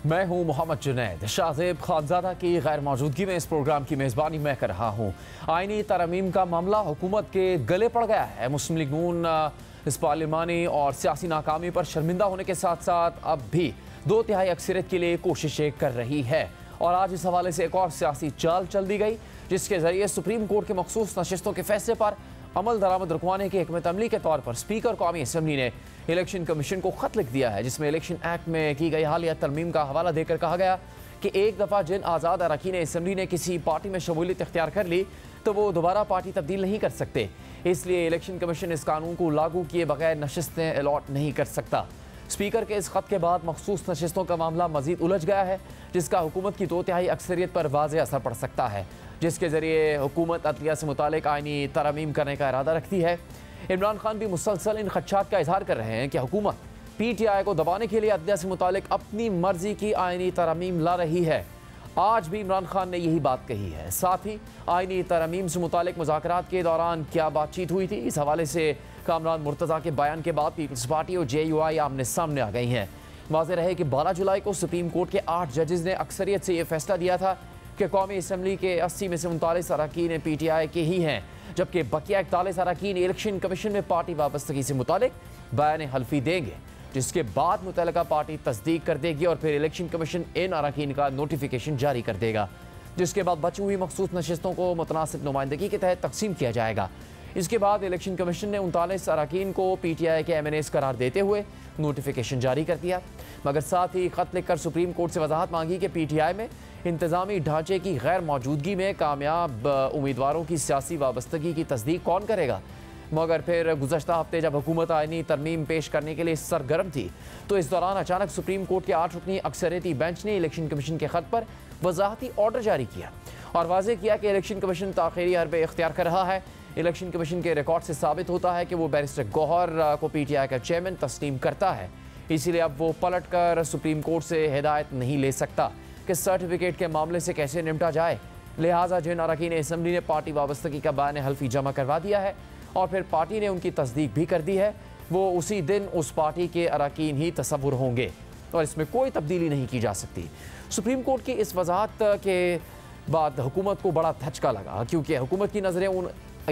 मैं हूं मोहम्मद जुनैद। शाहजेब खानजादा की गैर मौजूदगी में इस प्रोग्राम की मेज़बानी मैं कर रहा हूं। आईनी तरमीम का मामला हुकूमत के गले पड़ गया है। मुस्लिम लीग नून इस पार्लिमानी और सियासी नाकामी पर शर्मिंदा होने के साथ साथ अब भी 2/3 अक्सरियत के लिए कोशिशें कर रही है। और आज इस हवाले से एक और सियासी चाल चल दी गई, जिसके जरिए सुप्रीम कोर्ट के मखसूस नशिस्तों के फैसले पर अमल दरामद रुकवाने की हिकमत अमली के तौर पर स्पीकर कौमी असम्बली ने इलेक्शन कमीशन को खत लिख दिया है, जिसमें इलेक्शन एक्ट में की गई हालिया तरमीम का हवाला देकर कहा गया कि एक दफ़ा जिन आज़ाद अरकान असम्बली ने किसी पार्टी में शमूलियत इख्तियार कर ली तो वो दोबारा पार्टी तब्दील नहीं कर सकते। इसलिए इलेक्शन कमीशन इस कानून को लागू किए बगैर नशिस्तें अलॉट नहीं कर सकता। स्पीकर के इस खत के बाद मखसूस नशिस्तों का मामला मजीद उलझ गया है, जिसका हुकूमत की 2/3 अक्सरियत पर वाज़ेह असर पड़ सकता है, जिसके जरिए हुकूमत अदलिया से मुतालिक आईनी तरमीम करने का इरादा रखती है। इमरान खान भी मुसलसल इन खदशात का इजहार कर रहे हैं कि हुकूमत PTI को दबाने के लिए अदलिया से मुतालिक अपनी मर्जी की आईनी तरमीम ला रही है। आज भी इमरान खान ने यही बात कही है। साथ ही आईनी तरमीम से मुतालिक मुज़ाकरात के दौरान क्या बातचीत हुई थी, इस हवाले से कामरान मुर्तज़ा के बयान के बाद पीपल्स पार्टी और JUI आमने सामने आ गई हैं। वाज़ेह रहे कि 12 जुलाई को सुप्रीम कोर्ट के 8 जजेस ने अक्सरियत से यह फैसला दिया था कि कौमी असम्बली के 80 में से 39 अरकान PTI के ही हैं, जबकि बकिया 41 अरकान इलेक्शन कमीशन में पार्टी वाबस्तगी से मुतालिक बयान हल्फी देंगे, जिसके बाद मुतल्लिका पार्टी तस्दीक कर देगी और फिर इलेक्शन कमीशन इन अरकान का नोटिफिकेशन जारी कर देगा, जिसके बाद बची हुई मखसूस नशिस्तों को मुतनासिब नुमाइंदगी के तहत तकसीम किया जाएगा। इसके बाद इलेक्शन कमीशन ने 39 अरकान को PTI के MNAs करार देते हुए नोटिफिकेशन जारी कर दिया, मगर साथ ही खत लिखकर सुप्रीम कोर्ट से वजाहत मांगी कि PTI में इंतजामी ढांचे की गैर मौजूदगी में कामयाब उम्मीदवारों की सियासी वाबस्तगी की तस्दीक कौन करेगा। मगर फिर गुज़श्ता हफ्ते जब हुकूमत आईनी तरमीम पेश करने के लिए सरगर्म थी, तो इस दौरान अचानक सुप्रीम कोर्ट के 8 रुकनी अक्सरियती बेंच ने इलेक्शन कमीशन के खत पर वजाहती ऑर्डर जारी किया और वाज़ेह किया कि इलेक्शन कमीशन ताख़ीरी हरबे इख्तियार कर रहा है। इलेक्शन कमीशन के रिकॉर्ड से साबित होता है कि वो बैरिस्टर गौहर को PTI का चेयरमैन तस्लीम करता है, इसीलिए अब वो पलट कर सुप्रीम कोर्ट से हिदायत नहीं ले सकता कि सर्टिफिकेट के मामले से कैसे निपटा जाए। लिहाजा जिन अरकान असम्बली ने पार्टी वाबस्तगी का बयान हल्फी जमा करवा दिया है और फिर पार्टी ने उनकी तस्दीक भी कर दी है, वो उसी दिन उस पार्टी के अरकान ही तसव्वुर होंगे और इसमें कोई तब्दीली नहीं की जा सकती। सुप्रीम कोर्ट की इस वजाहत के बाद हुकूमत को बड़ा धचका लगा, क्योंकि हुकूमत की नज़रें उन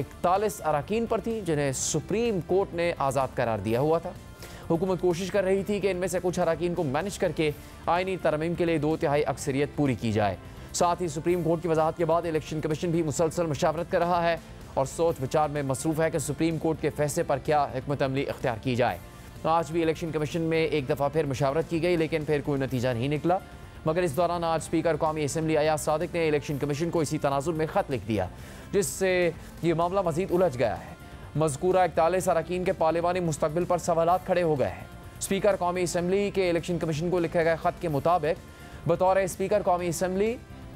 41 अरकान पर थी जिन्हें सुप्रीम कोर्ट ने आज़ाद करार दिया हुआ था। हुकूमत कोशिश कर रही थी कि इनमें से कुछ अरकान को मैनेज करके आईनी तरमीम के लिए 2/3 अक्सरियत पूरी की जाए। साथ ही सुप्रीम कोर्ट की वजाहत के बाद इलेक्शन कमीशन भी मुसलसल मुशावरत कर रहा है और सोच विचार में मसरूफ़ है कि सुप्रीम कोर्ट के फैसले पर क्या हिकमत अमली इख्तियार की जाए। आज भी इलेक्शन कमीशन में एक दफ़ा फिर मुशावरत की गई, लेकिन फिर कोई नतीजा नहीं निकला। मगर इस दौरान आज स्पीकर कौमी असम्बली अयाज सादिक ने इलेक्शन कमीशन को इसी तनाजुर में ख़त लिख दिया, जिससे ये मामला मज़ीद उलझ गया है। मज़कूरा 41 अरकान के पार्लिमानी मुस्तकबिल पर सवालात खड़े हो गए हैं। स्पीकर कौमी असम्बली के इलेक्शन कमीशन को लिखे गए ख़त के मुताबिक बतौर स्पीकर कौमी असम्बली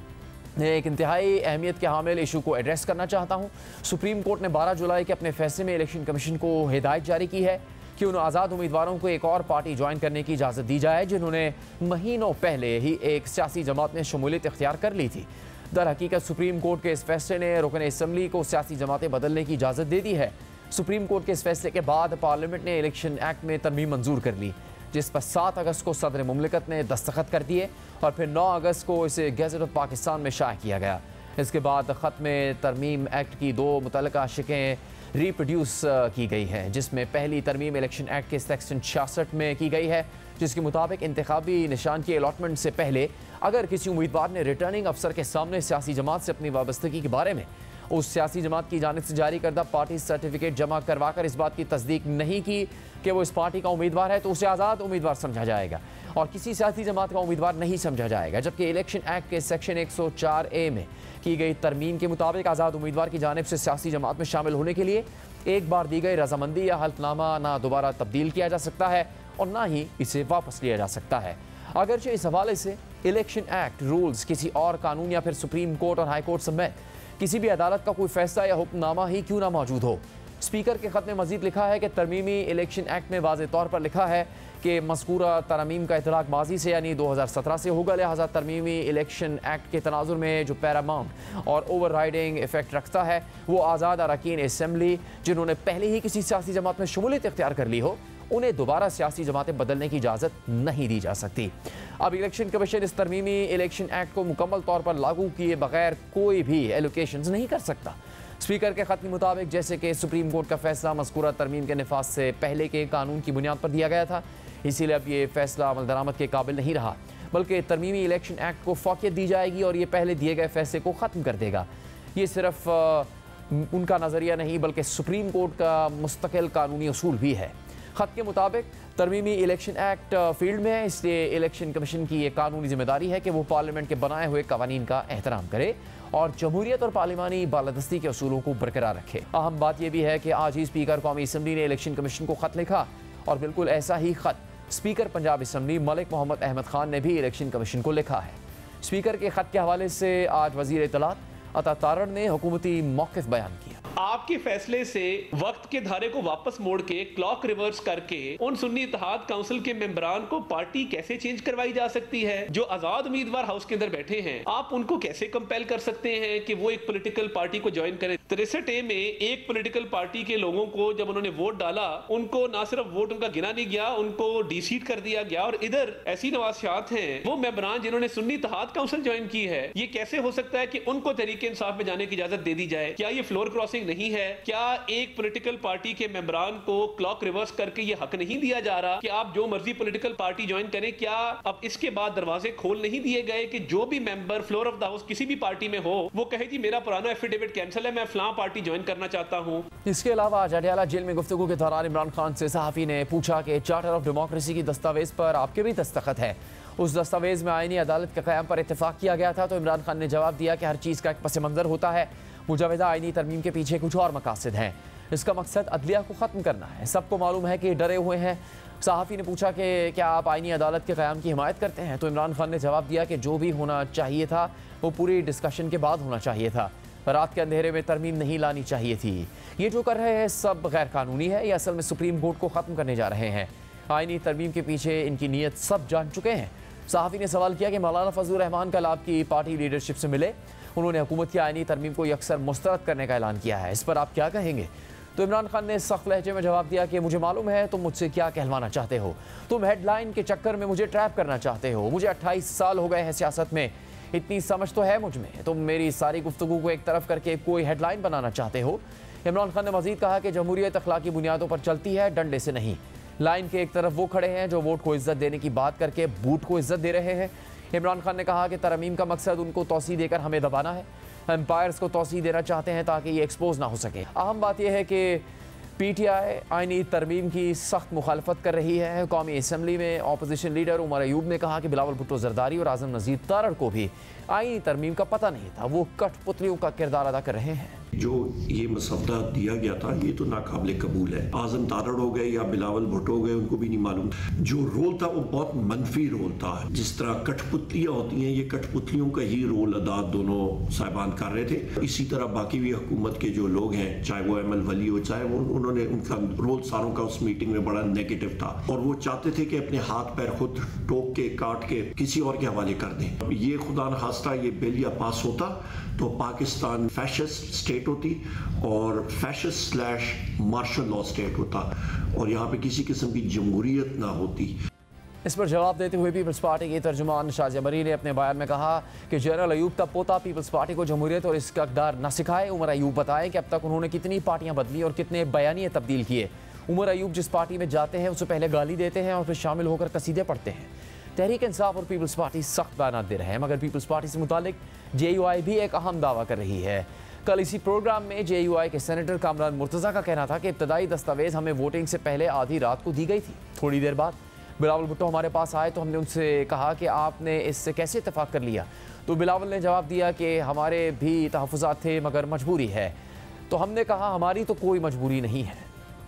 एक इंतहाई अहमियत के हामिल इशू को एड्रेस करना चाहता हूँ। सुप्रीम कोर्ट ने 12 जुलाई के अपने फैसले में इलेक्शन कमीशन को हिदायत जारी की है कि उन आज़ाद उम्मीदवारों को एक और पार्टी ज्वाइन करने की इजाज़त दी जाए जिन्होंने महीनों पहले ही एक सियासी जमात में शमूलियत इख्तियार कर ली थी। दर हकीकत सुप्रीम कोर्ट के इस फैसले ने रुकन असम्बली को सियासी जमातें बदलने की इजाज़त दे दी है। सुप्रीम कोर्ट के इस फैसले के बाद पार्लियामेंट ने इलेक्शन एक्ट में तरमीम मंजूर कर ली, जिस पर 7 अगस्त को सदर मुमलिकत ने दस्तखत कर दिए और फिर 9 अगस्त को इसे गैज़ेट ऑफ पाकिस्तान में शाया किया गया। इसके बाद ख़त में तरमीम एक्ट की 2 मुतल्लिका शिकें रिप्रोड्यूस की गई है, जिसमें पहली तरमीम इलेक्शन एक्ट के सेक्शन 66 में की गई है, जिसके मुताबिक इंतखाबी निशान की अलॉटमेंट से पहले अगर किसी उम्मीदवार ने रिटर्निंग अफसर के सामने सियासी जमात से अपनी वाबस्तगी के बारे में उस सियासी जमात की जानिब से जारी करदा पार्टी सर्टिफिकेट जमा करवा कर इस बात की तस्दीक नहीं की कि वो इस पार्टी का उम्मीदवार है, तो उसे आज़ाद उम्मीदवार समझा जाएगा और किसी सियासी जमात का उम्मीदवार नहीं समझा जाएगा। जबकि इलेक्शन एक्ट के सेक्शन 104A में की गई तरमीम के मुताबिक आज़ाद उम्मीदवार की जानिब से सियासी जमात में शामिल होने के लिए एक बार दी गई रजामंदी या हल्फनामा ना दोबारा तब्दील किया जा सकता है और ना ही इसे वापस लिया जा सकता है। अगरचे इस हवाले से इलेक्शन एक्ट रूल्स किसी और कानून या फिर सुप्रीम कोर्ट और हाई कोर्ट समेत किसी भी अदालत का कोई फैसला या हुक्मनामा ही क्यों ना मौजूद हो। स्पीकर के खत में मजीद लिखा है कि तरमीमी इलेक्शन एक्ट में वाज़ेह तौर पर लिखा है कि मज़कूरा तरमीम का इतलाक़ माजी से यानी 2017 से होगा, लिहाजा तरमीमी इलेक्शन एक्ट के तनाजुर में जो पैरामाउंट और ओवर राइडिंग इफेक्ट रखता है वो आज़ाद अरकान असम्बली जिन्होंने पहले ही किसी सियासी जमात में शमूलियत इख्तियार कर ली हो उन्हें दोबारा सियासी जमातें बदलने की इजाज़त नहीं दी जा सकती। अब इलेक्शन कमीशन इस तरमीमी इलेक्शन एक्ट को मुकम्मल तौर पर लागू किए बगैर कोई भी एलोकेशन नहीं कर सकता। स्पीकर के खत के मुताबिक जैसे कि सुप्रीम कोर्ट का फैसला मज़कूरा तरमीम के नफाज से पहले के कानून की बुनियाद पर दिया गया था, इसीलिए अब ये फैसला अमल दरामद के काबिल नहीं रहा, बल्कि तरमीमी इलेक्शन एक्ट को फ़ौक़ियत दी जाएगी और ये पहले दिए गए फैसले को ख़त्म कर देगा। ये सिर्फ उनका नज़रिया नहीं बल्कि सुप्रीम कोर्ट का मुस्तकिल कानूनी उसूल भी है। खत के मुताबिक तरमीमी इलेक्शन एक्ट फील्ड में है, इसलिए इलेक्शन कमीशन की ये कानूनी जिम्मेदारी है कि वो पार्लियामेंट के बनाए हुए कवानीन का एहतराम करे और जमहूरियत और पार्लिमानी बालादस्ती के असूलों को बरकरार रखे। अहम बात यह भी है कि आज ही स्पीकर कौमी असम्बली ने इलेक्शन कमीशन को खत लिखा और बिल्कुल ऐसा ही खत स्पीकर पंजाब असम्बली मलिक मोहम्मद अहमद खान ने भी इलेक्शन कमीशन को लिखा है। स्पीकर के खत के हवाले से आज वजीर इत्तलात अता तारड़ ने हुकूमती मौक़िफ़ बयान किया। आपके फैसले से वक्त के धारे को वापस मोड़ के क्लॉक रिवर्स करके उन सुन्नी इत्तेहाद काउंसिल के मेंबरान को पार्टी कैसे चेंज करवाई जा सकती है? जो आजाद उम्मीदवार हाउस के अंदर बैठे हैं, आप उनको कैसे कंपेल कर सकते हैं कि वो एक पॉलिटिकल पार्टी को ज्वाइन करें? 63A में एक पॉलिटिकल पार्टी के लोगों को जब उन्होंने वोट डाला, उनको ना सिर्फ वोट उनका गिना नहीं गया, उनको डिसीट कर दिया गया। और इधर ऐसी नवासियात हैं वो मेंबरान जिन्होंने सुन्नी इत्तेहाद काउंसिल ज्वाइन की है, ये कैसे हो सकता है कि उनको तरीके इंसाफ में जाने की इजाजत दे दी जाए? क्या ये फ्लोर क्रॉसिंग नहीं है? क्या एक पॉलिटिकल पार्टी के मेंबरान को क्लॉक रिवर्स करके ये हक नहीं दिया जा रहा कि आप जो मर्जी पॉलिटिकल पार्टी ज्वाइन करें? क्या अब इसके बाद दरवाजे खोल नहीं दिए गए कि जो भी member floor of the house किसी भी पार्टी में हो वो कहे जी मेरा पुराना एफिडेविट कैंसिल है, मैं फलां पार्टी ज्वाइन करना चाहता हूं। इसके अलावा आज अडयाला जेल में गुफ्तगू के दौरान इमरान खान से सहाफ़ी ने पूछा कि चार्टर ऑफ डेमोक्रेसी की दस्तावेज पर आपके भी दस्तखत है, उस दस्तावेज में आईनी अदालत के क़याम पर इत्तेफाक किया गया था। तो इमरान खान ने जवाब दिया कि हर चीज़ का एक पस मंज़र होता है, मुजवदा आईनी तरमीम के पीछे कुछ और मकासद हैं, इसका मकसद अदलिया को ख़त्म करना है, सबको मालूम है कि डरे हुए हैं। सहाफ़ी ने पूछा कि क्या आप आईनी अदालत के क़याम की हिमायत करते हैं? तो इमरान खान ने जवाब दिया कि जो भी होना चाहिए था वो पूरी डिस्कशन के बाद होना चाहिए था, रात के अंधेरे में तरमीम नहीं लानी चाहिए थी। ये जो कर रहे हैं सब गैर कानूनी है, ये असल में सुप्रीम कोर्ट को ख़त्म करने जा रहे हैं। आईनी तरमीम के पीछे इनकी नीयत सब जान चुके हैं। सहाफ़ी ने सवाल किया कि मौलाना फजलुर रहमान कल आपकी पार्टी लीडरशिप से मिले, उन्होंने हुकूमत की आईनी तरमीम को अक्सर मुस्तरद करने का ऐलान किया है, इस पर आप क्या कहेंगे? तो इमरान खान ने सख्त लहजे में जवाब दिया कि मुझे मालूम है तुम मुझसे क्या कहलवाना चाहते हो, तुम हेडलाइन के चक्कर में मुझे ट्रैप करना चाहते हो। मुझे 28 साल हो गए हैं सियासत में, इतनी समझ तो है मुझ में, तुम मेरी सारी गुफ्तगू को एक तरफ करके कोई हेडलाइन बनाना चाहते हो। इमरान खान ने मजीद कहा कि जमहूरियत अखलाकी बुनियादों पर चलती है, डंडे से नहीं। लाइन के एक तरफ वो खड़े हैं जो वोट को इज्जत देने की बात करके बूट को इज्जत दे रहे हैं। इमरान खान ने कहा कि तरमीम का मकसद उनको तौसी देकर हमें दबाना है, एम्पायर्स को तौसी देना चाहते हैं ताकि ये एक्सपोज ना हो सके। अहम बात यह है कि PTI आईनी तरमीम की सख्त मुखालफत कर रही है। कौमी असम्बली में अपोजिशन लीडर उमर अयूब ने कहा कि बिलावल भुट्टो जरदारी और आज़म नज़ीर तारड़ को भी आईनी तरमीम का पता नहीं था, वो कठपुतलियों का किरदार अदा कर रहे हैं। जो ये मसवदा दिया गया था ये तो नाकाबिल कबूल है। आज़म तारड़ हो गए या बिलावल भुट्टो हो गए, उनको भी नहीं मालूम। जो रोल था वो बहुत मनफी रोल था। जिस तरह कठपुतलियाँ होती हैं, ये कठपुतलियों का ही रोल अदा दोनों साहिबान कर रहे थे। इसी तरह बाकी भी हुकूमत के जो लोग हैं, चाहे वो ML वली हो, चाहे वो उन्होंने उनका रोल सारों का उस मीटिंग में बड़ा नेगेटिव था और वो चाहते थे कि अपने हाथ पैर खुद टोक के काट के किसी और के हवाले कर दें। ये खुदा न खास्ता ये बिल या पास होता तो पाकिस्तान फैशिस्ट स्टेट होती और फैशिस्ट / मार्शल लॉ स्टेट होता और यहाँ पे किसी किस्म की जमहूरियत ना होती। इस पर जवाब देते हुए पीपल्स पार्टी के तर्जुमान शाजिया मरी ने अपने बयान में कहा कि जनरल अयूब का पोता पीपल्स पार्टी को जमहूरियत और इसका इक़्तिदार न सिखाए। उमर अयूब बताएं कि अब तक उन्होंने कितनी पार्टियां बदली और कितने बयानिए तब्दील किए। उमर अयूब जिस पार्टी में जाते हैं उससे पहले गाली देते हैं और फिर शामिल होकर कसीदे पढ़ते हैं। तहरीक इंसाफ और पीपल्स पार्टी सख्त बयान दे रहे हैं, मगर पीपल्स पार्टी से मुतालिक JUI भी एक अहम दावा कर रही है। कल इसी प्रोग्राम में JUI के सेनेटर कामरान मुर्तज़ा का कहना था कि इब्तदाई दस्तावेज़ हमें वोटिंग से पहले आधी रात को दी गई थी। थोड़ी देर बाद बिलावल भुट्टो हमारे पास आए तो हमने उनसे कहा कि आपने इससे कैसे इत्तेफाक कर लिया? तो बिलावल ने जवाब दिया कि हमारे भी तहफ़्फ़ुज़ात थे मगर मजबूरी है। तो हमने कहा हमारी तो कोई मजबूरी नहीं है।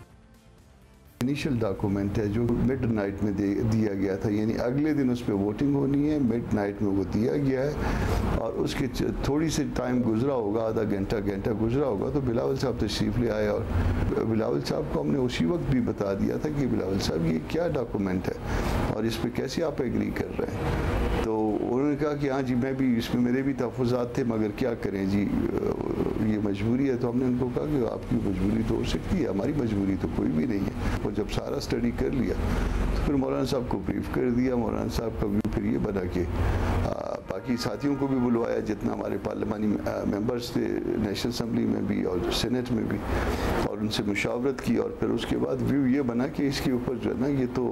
इनिशियल डॉक्यूमेंट है जो मिडनाइट में दिया गया था, यानी अगले दिन उस पर वोटिंग होनी है, मिडनाइट में वो दिया गया है और उसके थोड़ी सी टाइम गुजरा होगा, आधा घंटा गुजरा होगा तो बिलावल साहब तशरीफ़ ले आए और बिलावल साहब को हमने उसी वक्त भी बता दिया था कि बिलावल साहब ये क्या डॉक्यूमेंट है और इस पर कैसे आप एग्री कर रहे हैं। तो उन्होंने कहा कि हाँ जी मैं भी इसमें मेरे भी तहफ़्फ़ुज़ात थे मगर क्या करें जी, ये मजबूरी है, तो हमने उनको कहा कि आपकी मजबूरी तो हो सकती है, हमारी मजबूरी तो कोई भी नहीं है। और जब सारा स्टडी कर लिया तो फिर मौलाना साहब को ब्रीफ कर दिया। मौलाना साहब का व्यू फिर ये बना कि बाकी साथियों को भी बुलवाया, जितना हमारे पार्लिमानी मेंबर्स थे नेशनल असम्बली में भी और सेनेट में भी, और उनसे मुशावरत की। और फिर उसके बाद व्यू ये बना कि इसके ऊपर जो है ना, ये तो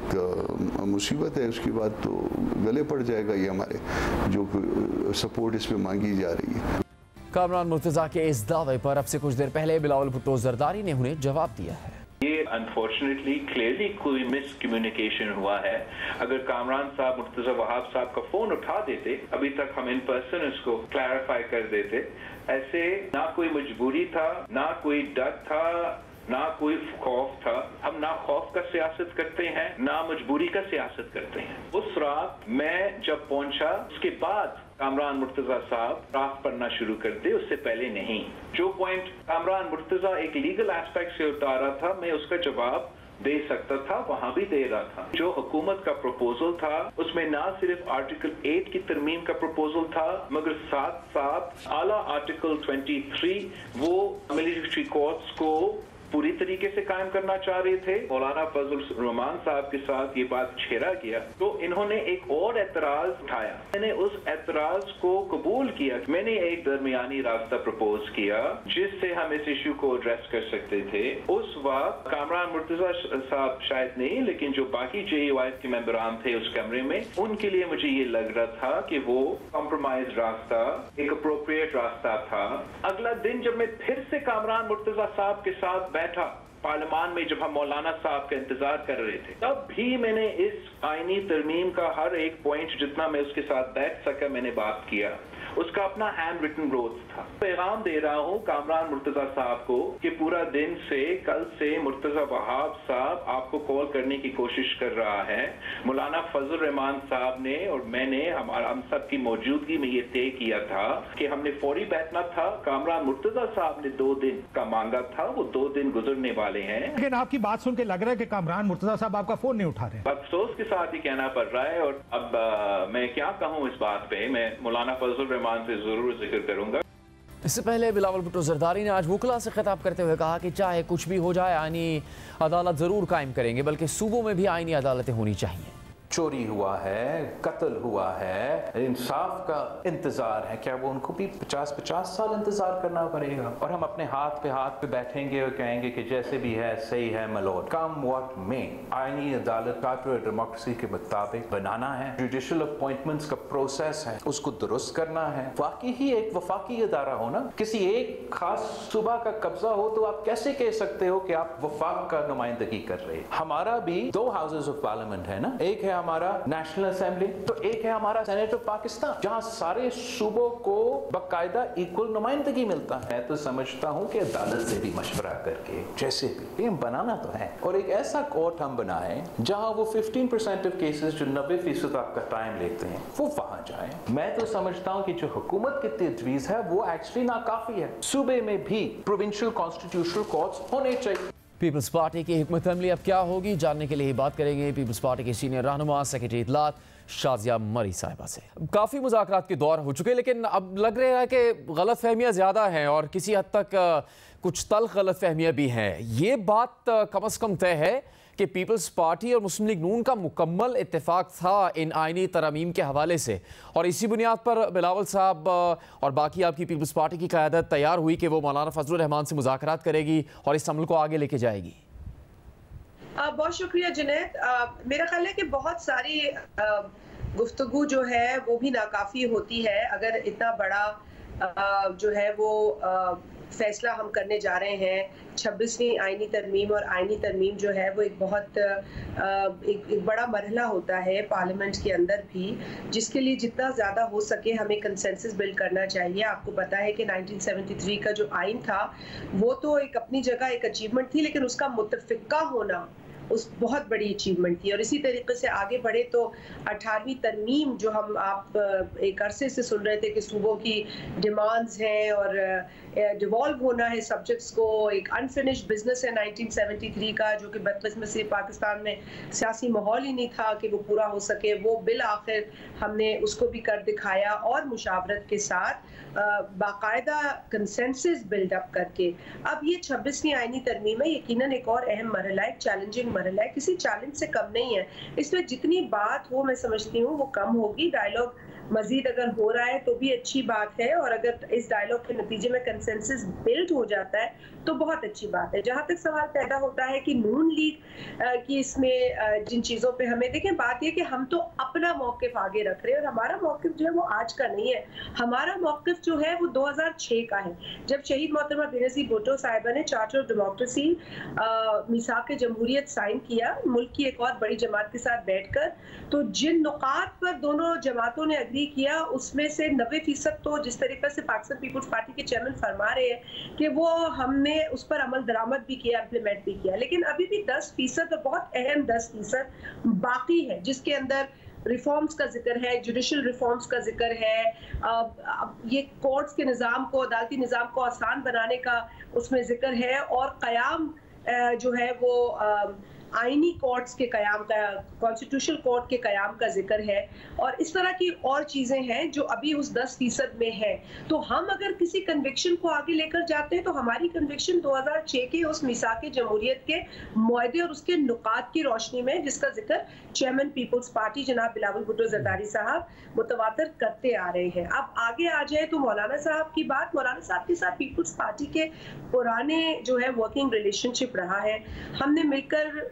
एक मुसीबत है, उसके बाद तो गले पड़ जाएगा ये हमारे जो सपोर्ट इस पर मांगी जा रही है। कामरान मुर्तज़ा के इस दावे पर अब से कुछ देर पहले बिलावल भुट्टो जरदारी ने उन्हें जवाब दिया है। ये अनफॉर्चुनेटली क्लियरली कोई मिस कम्युनिकेशन हुआ है। अगर कामरान साहब मुर्तज़ा वहाब साहब का फोन उठा देते, अभी तक हम इन पर्सन इसको क्लैरिफाई कर देते। ऐसे ना कोई मजबूरी था, ना कोई डर था, ना कोई खौफ था। हम ना खौफ का सियासत करते हैं, ना मजबूरी का सियासत करते हैं। उस रात मैं जब पहुंचा, उसके बाद कामरान मुर्तज़ा साहब ड्राफ्ट पढ़ना शुरू कर दे, उससे पहले नहीं। जो पॉइंट कामरान मुर्तज़ा एक लीगल एस्पेक्ट से उतारा था, मैं उसका जवाब दे सकता था, वहां भी दे रहा था। जो हुकूमत का प्रपोजल था उसमें ना सिर्फ आर्टिकल 8 की तरमीम का प्रपोजल था, मगर साथ साथ आला आर्टिकल 23 वो मिलिट्री कोर्ट्स को पूरी तरीके से कायम करना चाह रहे थे। मौलाना फजल रहमान साहब के साथ ये बात छेड़ा गया तो इन्होंने एक और एतराज उठाया। मैंने उस एतराज को कबूल किया। मैंने एक दरमियानी रास्ता प्रपोज किया जिससे हम इस इशू को एड्रेस कर सकते थे। उस वक्त कामरान मुर्तज़ा साहब शायद नहीं, लेकिन जो बाकी JUIF के मेंबरान थे उस कमरे में, उनके लिए मुझे ये लग रहा था कि वो कॉम्प्रोमाइज रास्ता एक अप्रोप्रिएट रास्ता था। अगला दिन जब मैं फिर से कामरान मुर्तज़ा साहब के साथ बैठा पार्लियामान में, जब हम मौलाना साहब का इंतजार कर रहे थे, तब भी मैंने इस आईनी तरमीम का हर एक पॉइंट जितना मैं उसके साथ बैठ सका मैंने बात किया। उसका अपना हैंड रिटन रोज था। पैगाम दे रहा हूँ कामरान मुर्तज़ा साहब को कि पूरा दिन से कल से मुर्तज़ा वहाब साहब आपको कॉल करने की कोशिश कर रहा है। मौलाना फजल रहमान साहब ने और मैंने हम सब की मौजूदगी में ये तय किया था कि हमने फौरी बैठना था। कामरान मुर्तज़ा साहब ने 2 दिन का मांगा था, वो 2 दिन गुजरने वाले हैं। लेकिन आपकी बात सुन के लग रहा है कि कामरान मुर्तज़ा साहब आपका फोन नहीं उठा रहे। अफसोस के साथ ही कहना पड़ रहा है। और अब मैं क्या कहूँ इस बात पे, मैं मौलाना फजल रहमान से जरूर जिक्र करूंगा। इससे पहले बिलावल भुट्टो जरदारी ने आज वकला से खिताब करते हुए कहा कि चाहे कुछ भी हो जाए, आईनी अदालत जरूर कायम करेंगे, बल्कि सूबों में भी आईनी अदालतें होनी चाहिए। चोरी हुआ है, कत्ल हुआ है, इंसाफ का इंतजार है, क्या वो उनको भी 50-50 साल इंतजार करना पड़ेगा? और हम अपने हाथ पे बैठेंगे और कहेंगे कि जैसे भी है सही है मलोड। कम वक्त में आईनी अदालत कार्पोरेट डेमोक्रेसी के मुताबिक बनाना है। जुडिशल अपॉइंटमेंट्स का प्रोसेस है, उसको दुरुस्त करना है। वाकई ही एक वफाकी अदारा हो ना, किसी एक खास सूबा का कब्जा हो तो आप कैसे कह सकते हो कि आप वफाक का नुमाइंदगी कर रहे हैं? हमारा भी 2 हाउसेज ऑफ पार्लियामेंट है ना, एक है हमारा नेशनल असेंबली, तो एक है हमारा सेनेट ऑफ पाकिस्तान, जहां सारे सूबों को बकायदा इक्वल नुमाइंदगी मिलता है। तो समझता हूं कि अदालत से भी मशवरा करके जैसे भी ये बनाना तो है, और एक ऐसा कोर्ट हम बनाएं जहां वो 15% ऑफ केसेस जो 90% आपका टाइम लेते हैं वो वहां जाए। मैं तो समझता हूं कि जो हुकूमत की तजवीज है वो एक्चुअली नाकाफी है। सूबे में भी प्रोविंशियल कॉन्स्टिट्यूशनल कोर्ट्स होने चाहिए। पीपल्स पार्टी की हिकमत अमली अब क्या होगी, जानने के लिए ही बात करेंगे पीपल्स पार्टी के सीनियर रहनुमा सेक्रेटरी इत्तलात शाजिया मरी साहिबा से। काफ़ी मुज़ाकरात के दौर हो चुके, लेकिन अब लग रहा है कि गलत फहमियाँ ज़्यादा हैं और किसी हद तक कुछ तल्ख गलत फहमियाँ भी हैं। ये बात कम अज़ कम तय है कि पीपल्स पार्टी और मुस्लिम लीग नून का मुकम्मल इत्तेफाक था इन आईनी तरमीम के हवाले से, और इसी बुनियाद पर बिलावल साहब और बाकी आपकी पीपल्स पार्टी की क़यादत तैयार हुई कि वो मौलाना फजल रहमान से मुज़ाकरात करेगी और इस अमल को आगे लेके जाएगी। बहुत शुक्रिया जुनैद। मेरा ख्याल है कि बहुत सारी गुफ्तगू जो है वो भी नाकाफ़ी होती है। अगर इतना बड़ा जो है वो फैसला हम करने जा रहे हैं, 26वीं आईनी तरमीम, और आईनी तरमीम जो है वो एक बहुत एक बड़ा मरहला होता है पार्लियामेंट के अंदर भी, जिसके लिए जितना ज़्यादा हो सके हमें कंसेंसस बिल्ड करना चाहिए। आपको पता है कि 1973 का जो आइन था वो तो एक अपनी जगह एक अचीवमेंट थी, लेकिन उसका मुतफ़िका होना उस बहुत बड़ी अचीवमेंट थी। और इसी तरीके से आगे बढ़े तो 18वीं तरमीम जो आप एक अरसे से सुन रहे थे कि सूबों की डिमांड्स हैं और डिवॉल्व होना है सब्जेक्ट्स को, एक अनफिनिश्ड बिजनेस है 1973 का जो कि बदकिस्मती से पाकिस्तान में सियासी माहौल ही नहीं था कि वो पूरा हो सके। वो बिल आखिर हमने उसको भी कर दिखाया और मुशावरत के साथ बाकायदा कंसेंसस बिल्डअप करके अब ये 26वीं आईनी तरमीम है, यकीनन एक और अहम मरहला है, चैलेंजिंग मरहला है, किसी चैलेंज से कम नहीं है। इसमें जितनी बात हो मैं समझती हूँ वो कम होगी। डायलॉग मजीद अगर हो रहा है तो भी अच्छी बात है, और अगर इस डायलॉग के नतीजे में कंसेंसस बिल्ड हो जाता है तो बहुत अच्छी बात है। जहां तक सवाल पैदा होता है कि नून लीग की इसमें जिन चीज़ों पे हमें देखें, बात ये कि हम तो अपना मौक़िफ़ आगे रख रहे हैं और हमारा मौक़िफ़ जो है वो आज का नहीं है। हमारा मौक़िफ़ जो है वो 2006 का है, जब शहीद मोहतरमा बेनज़ीर भुट्टो साहिबा ने चार्टर ऑफ डेमोक्रेसी मीसाक जमहूरियत साइन किया मुल्क की एक और बड़ी जमात के साथ बैठकर। तो जिन नुकात पर दोनों जमातों ने अग्री किया उसमें से 90% तो जिस तरीके से पाकिस्तान पीपुल्स पार्टी के चेयरमैन फरमा रहे हैं कि वो हमने उस पर अमल दरामद भी किया, इम्प्लीमेंट भी किया, लेकिन अभी भी 10% और बहुत अहम 10% बाकी है जिसके अंदर रिफॉर्म्स का जिक्र है, जुडिशल रिफॉर्म्स का जिक्र है, ये कोर्ट्स के निज़ाम को, अदालती निज़ाम को आसान बनाने का उसमें जिक्र है, और क़याम जो है वो आईनी कोर्ट्स के कयाम का, कॉन्स्टिट्यूशनल कोर्ट के कयाम का जिक्र है, और इस तरह की और चीज़ें हैं जो अभी उस 10% में है। तो हम अगर किसी कन्विक्शन को आगे लेकर जाते हैं तो हमारी कन्विक्शन 2006 के उस मिसाक जमहूरियत के मुआहदे और उसके नुकात की रोशनी में, जिसका जिक्र चेयरमैन पीपल्स पार्टी जनाब बिलावल भुट्टो ज़रदारी साहब मुतवातर करते आ रहे हैं। अब आगे आ जाए तो मौलाना साहब की बात, मौलाना साहब के साथ पीपल्स पार्टी के पुराने जो है वर्किंग रिलेशनशिप रहा है। हमने मिलकर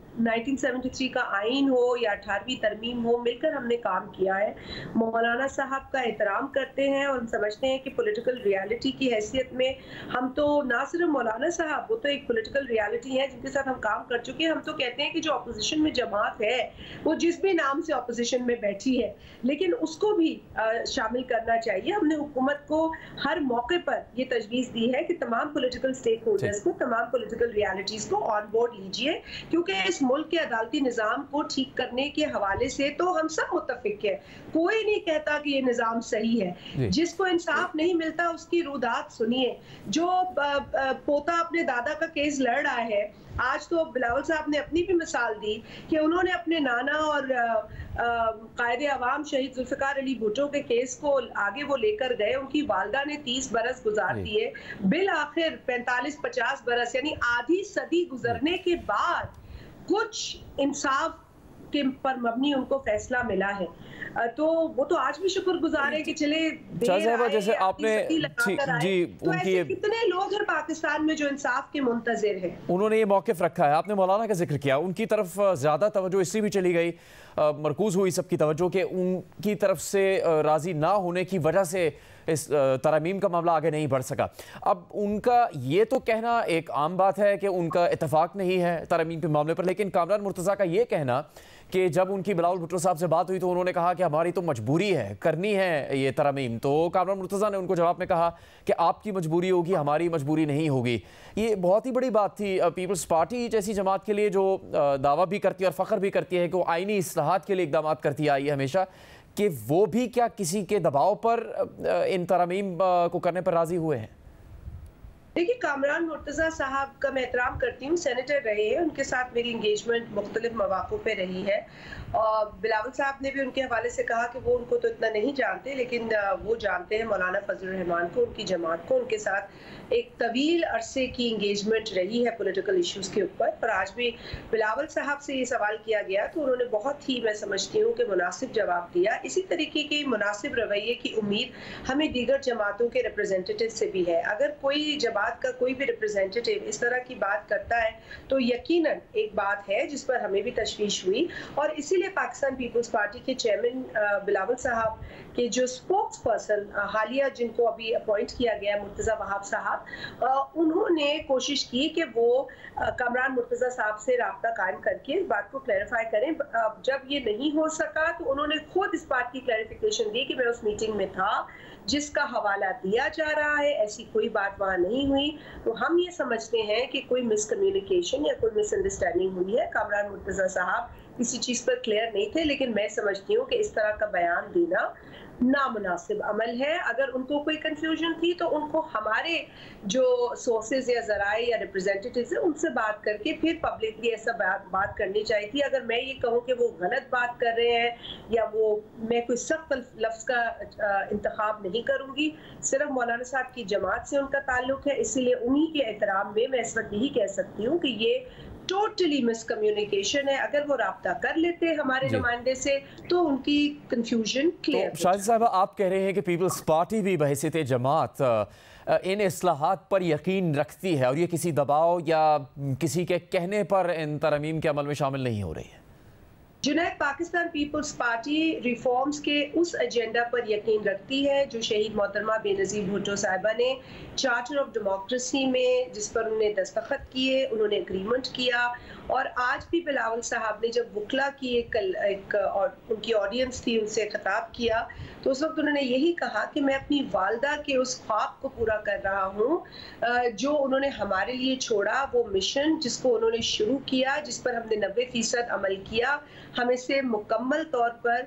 1973 का आइन हो या 18वीं तरमीम हो, मिलकर हमने काम किया है। मौलाना साहब का एहतराम करते हैं और हम समझते हैं कि पॉलिटिकल रियलिटी की हैसियत में हम तो ना सिर्फ मौलाना साहब, वो तो एक पॉलिटिकल रियलिटी है जिनके साथ हम काम कर चुके हैं। हम तो कहते हैं कि जो अपोजिशन में जमात है वो जिस भी नाम से अपोजिशन में बैठी है लेकिन उसको भी शामिल करना चाहिए। हमने हुकूमत को हर मौके पर ये तजवीज़ दी है कि तमाम पॉलिटिकल स्टेक होल्डर्स को, तमाम पॉलिटिकल रियलिटीज़ को ऑन बोर्ड लीजिए, क्योंकि इस मुल्क के अदालती निज़ाम को ठीक करने के हवाले से तो हम सब मुत्तफिक है। कोई नहीं कहता कि ये निज़ाम सही है। जिसको इंसाफ नहीं मिलता उसकी रुदात सुनिए। जो पोता अपने दादा का केस लड़ रहा है, आज तो बिलावल साहब ने अपनी भी मिसाल दी कि उन्होंने अपने नाना और कायदे अवाम शहीद जुल्फ़िकार अली भुट्टो के केस को आगे वो लेकर गए। उनकी वालदा ने 30 बरस गुजार दिए, बिल आखिर 45-50 बरस यानी आधी सदी गुजरने के बाद कुछ इंसाफ के पर मबनी उनको फैसला मिला है। तो वो तो आज भी शुक्रगुजार है कि चले जैसे आपने जी तो ऐसे कितने लोग हैं पाकिस्तान में जो इंसाफ के मुंतज़िर हैं। उन्होंने ये मौक़िफ़ रखा है। आपने मौलाना का जिक्र किया, उनकी तरफ ज़्यादा तवज्जो इसलिए भी चली गई, मरकूज़ हुई सबकी तवज्जो कि उनकी तरफ से राज़ी ना होने की वजह से इस तरमीम का मामला आगे नहीं बढ़ सका। अब उनका ये तो कहना एक आम बात है कि उनका इत्तेफाक नहीं है तरमीम के मामले पर, लेकिन कामरान मुर्तज़ा का ये कहना कि जब उनकी बिलावल भुट्टो साहब से बात हुई तो उन्होंने कहा कि हमारी तो मजबूरी है, करनी है ये तरमीम। तो कामरान मुर्तज़ा ने उनको जवाब में कहा कि आपकी मजबूरी होगी, हमारी मजबूरी नहीं होगी। ये बहुत ही बड़ी बात थी पीपल्स पार्टी जैसी जमात के लिए, जो दावा भी करती है और फ़ख्र भी करती है कि वो आइनी इस्लाहात के लिए इक़दाम करती आई है हमेशा, कि वो भी क्या किसी के दबाव पर इन तरमीम को करने पर राज़ी हुए हैं? देखिए, कामरान मुर्तज़ा साहब का मैं एहतराम करती हूँ, सेनेटर रहे हैं, उनके साथ मेरी इंगेजमेंट मुख्तलिफ मौक़ों पे रही है। और बिलावल साहब ने भी उनके हवाले से कहा कि वो उनको तो इतना नहीं जानते, लेकिन वो जानते हैं मौलाना फजल रहमान को, उनकी जमात को। उनके साथ एक तवील अरसे की इंगेजमेंट रही है पॉलिटिकल इश्यूज़ के ऊपर। और आज भी बिलावल साहब से ये सवाल किया गया तो उन्होंने बहुत ही, मैं समझती हूँ कि मुनासिब जवाब दिया। इसी तरीके के मुनासिब रवैये की उम्मीद हमें दीगर जमातों के रिप्रेजेंटेटिव से भी है। अगर कोई जमात का कोई भी रिप्रेजेंटेटिव इस तरह की बात करता है तो यकीनन एक बात है जिस पर हमें भी तशवीश हुई। और इसीलिए पाकिस्तान पीपल्स पार्टी के चेयरमैन बिलावल साहब के जो स्पोक्स पर्सन हालिया जिनको अभी अपॉइंट किया गया मुर्तज़ा वहाब साहब, उन्होंने कोशिश की कि वो कामरान मुर्तज़ा साहब से राब्ता कायम करके इस बात को क्लैरिफाई करें। जब ये नहीं हो सका तो उन्होंने खुद इस बात की क्लैरिफिकेशन दी कि मैं उस मीटिंग में था जिसका हवाला दिया जा रहा है, ऐसी कोई बात वहाँ नहीं हुई। तो हम ये समझते हैं कि कोई मिसकम्युनिकेशन या कोई मिसअंडरस्टैंडिंग हुई है। कामरान मुर्तज़ा साहब किसी चीज़ पर क्लियर नहीं थे, लेकिन मैं समझती हूँ कि इस तरह का बयान देना नामुनासिब अमल है। अगर उनको कोई कंफ्यूजन थी तो उनको हमारे जो सोर्सेज या जराए या रिप्रेजेंटेटिव्स हैं उनसे बात करके फिर पब्लिकली ऐसा बात करनी चाहिए थी। अगर मैं ये कहूँ कि वो गलत बात कर रहे हैं या वो, मैं कोई सख्त लफ्ज़ का इंतखाब नहीं करूँगी। सिर्फ मौलाना साहब की जमात से उनका ताल्लुक है, इसीलिए उन्हीं के एहतराम में मैं इस वक्त यही कह सकती हूँ कि ये टोटली मिसकम्युनिकेशन है। अगर वो राब्ता कर लेते हमारे नुमाइंदे से तो उनकी कंफ्यूजन क्लियर। तो शाहिद साहब, आप कह रहे हैं कि पीपल्स पार्टी भी बहैसियत जमात इन इस्लाहात पर यकीन रखती है और ये किसी दबाव या किसी के कहने पर इन तरमीम के अमल में शामिल नहीं हो रही है। Junaid, Pakistan Peoples Party reforms के उस एजेंडा पर यकीन रखती है जो शहीद मोहतरमा बेनज़ीर भुट्टो साहिबा ने चार्टर ऑफ डेमोक्रेसी में, जिस पर उन्होंने दस्तखत किए, उन्होंने एग्रीमेंट किया। और आज भी बिलावल साहब ने जब वुकला की एक उनकी ऑडियंस थी, उनसे खिताब किया, तो उस वक्त उन्होंने यही कहा कि मैं अपनी वालदा के उस ख्वाब को पूरा कर रहा हूँ जो उन्होंने हमारे लिए छोड़ा, वो मिशन जिसको उन्होंने शुरू किया, जिस पर हमने 90% अमल किया, हम इसे मुकम्मल तौर पर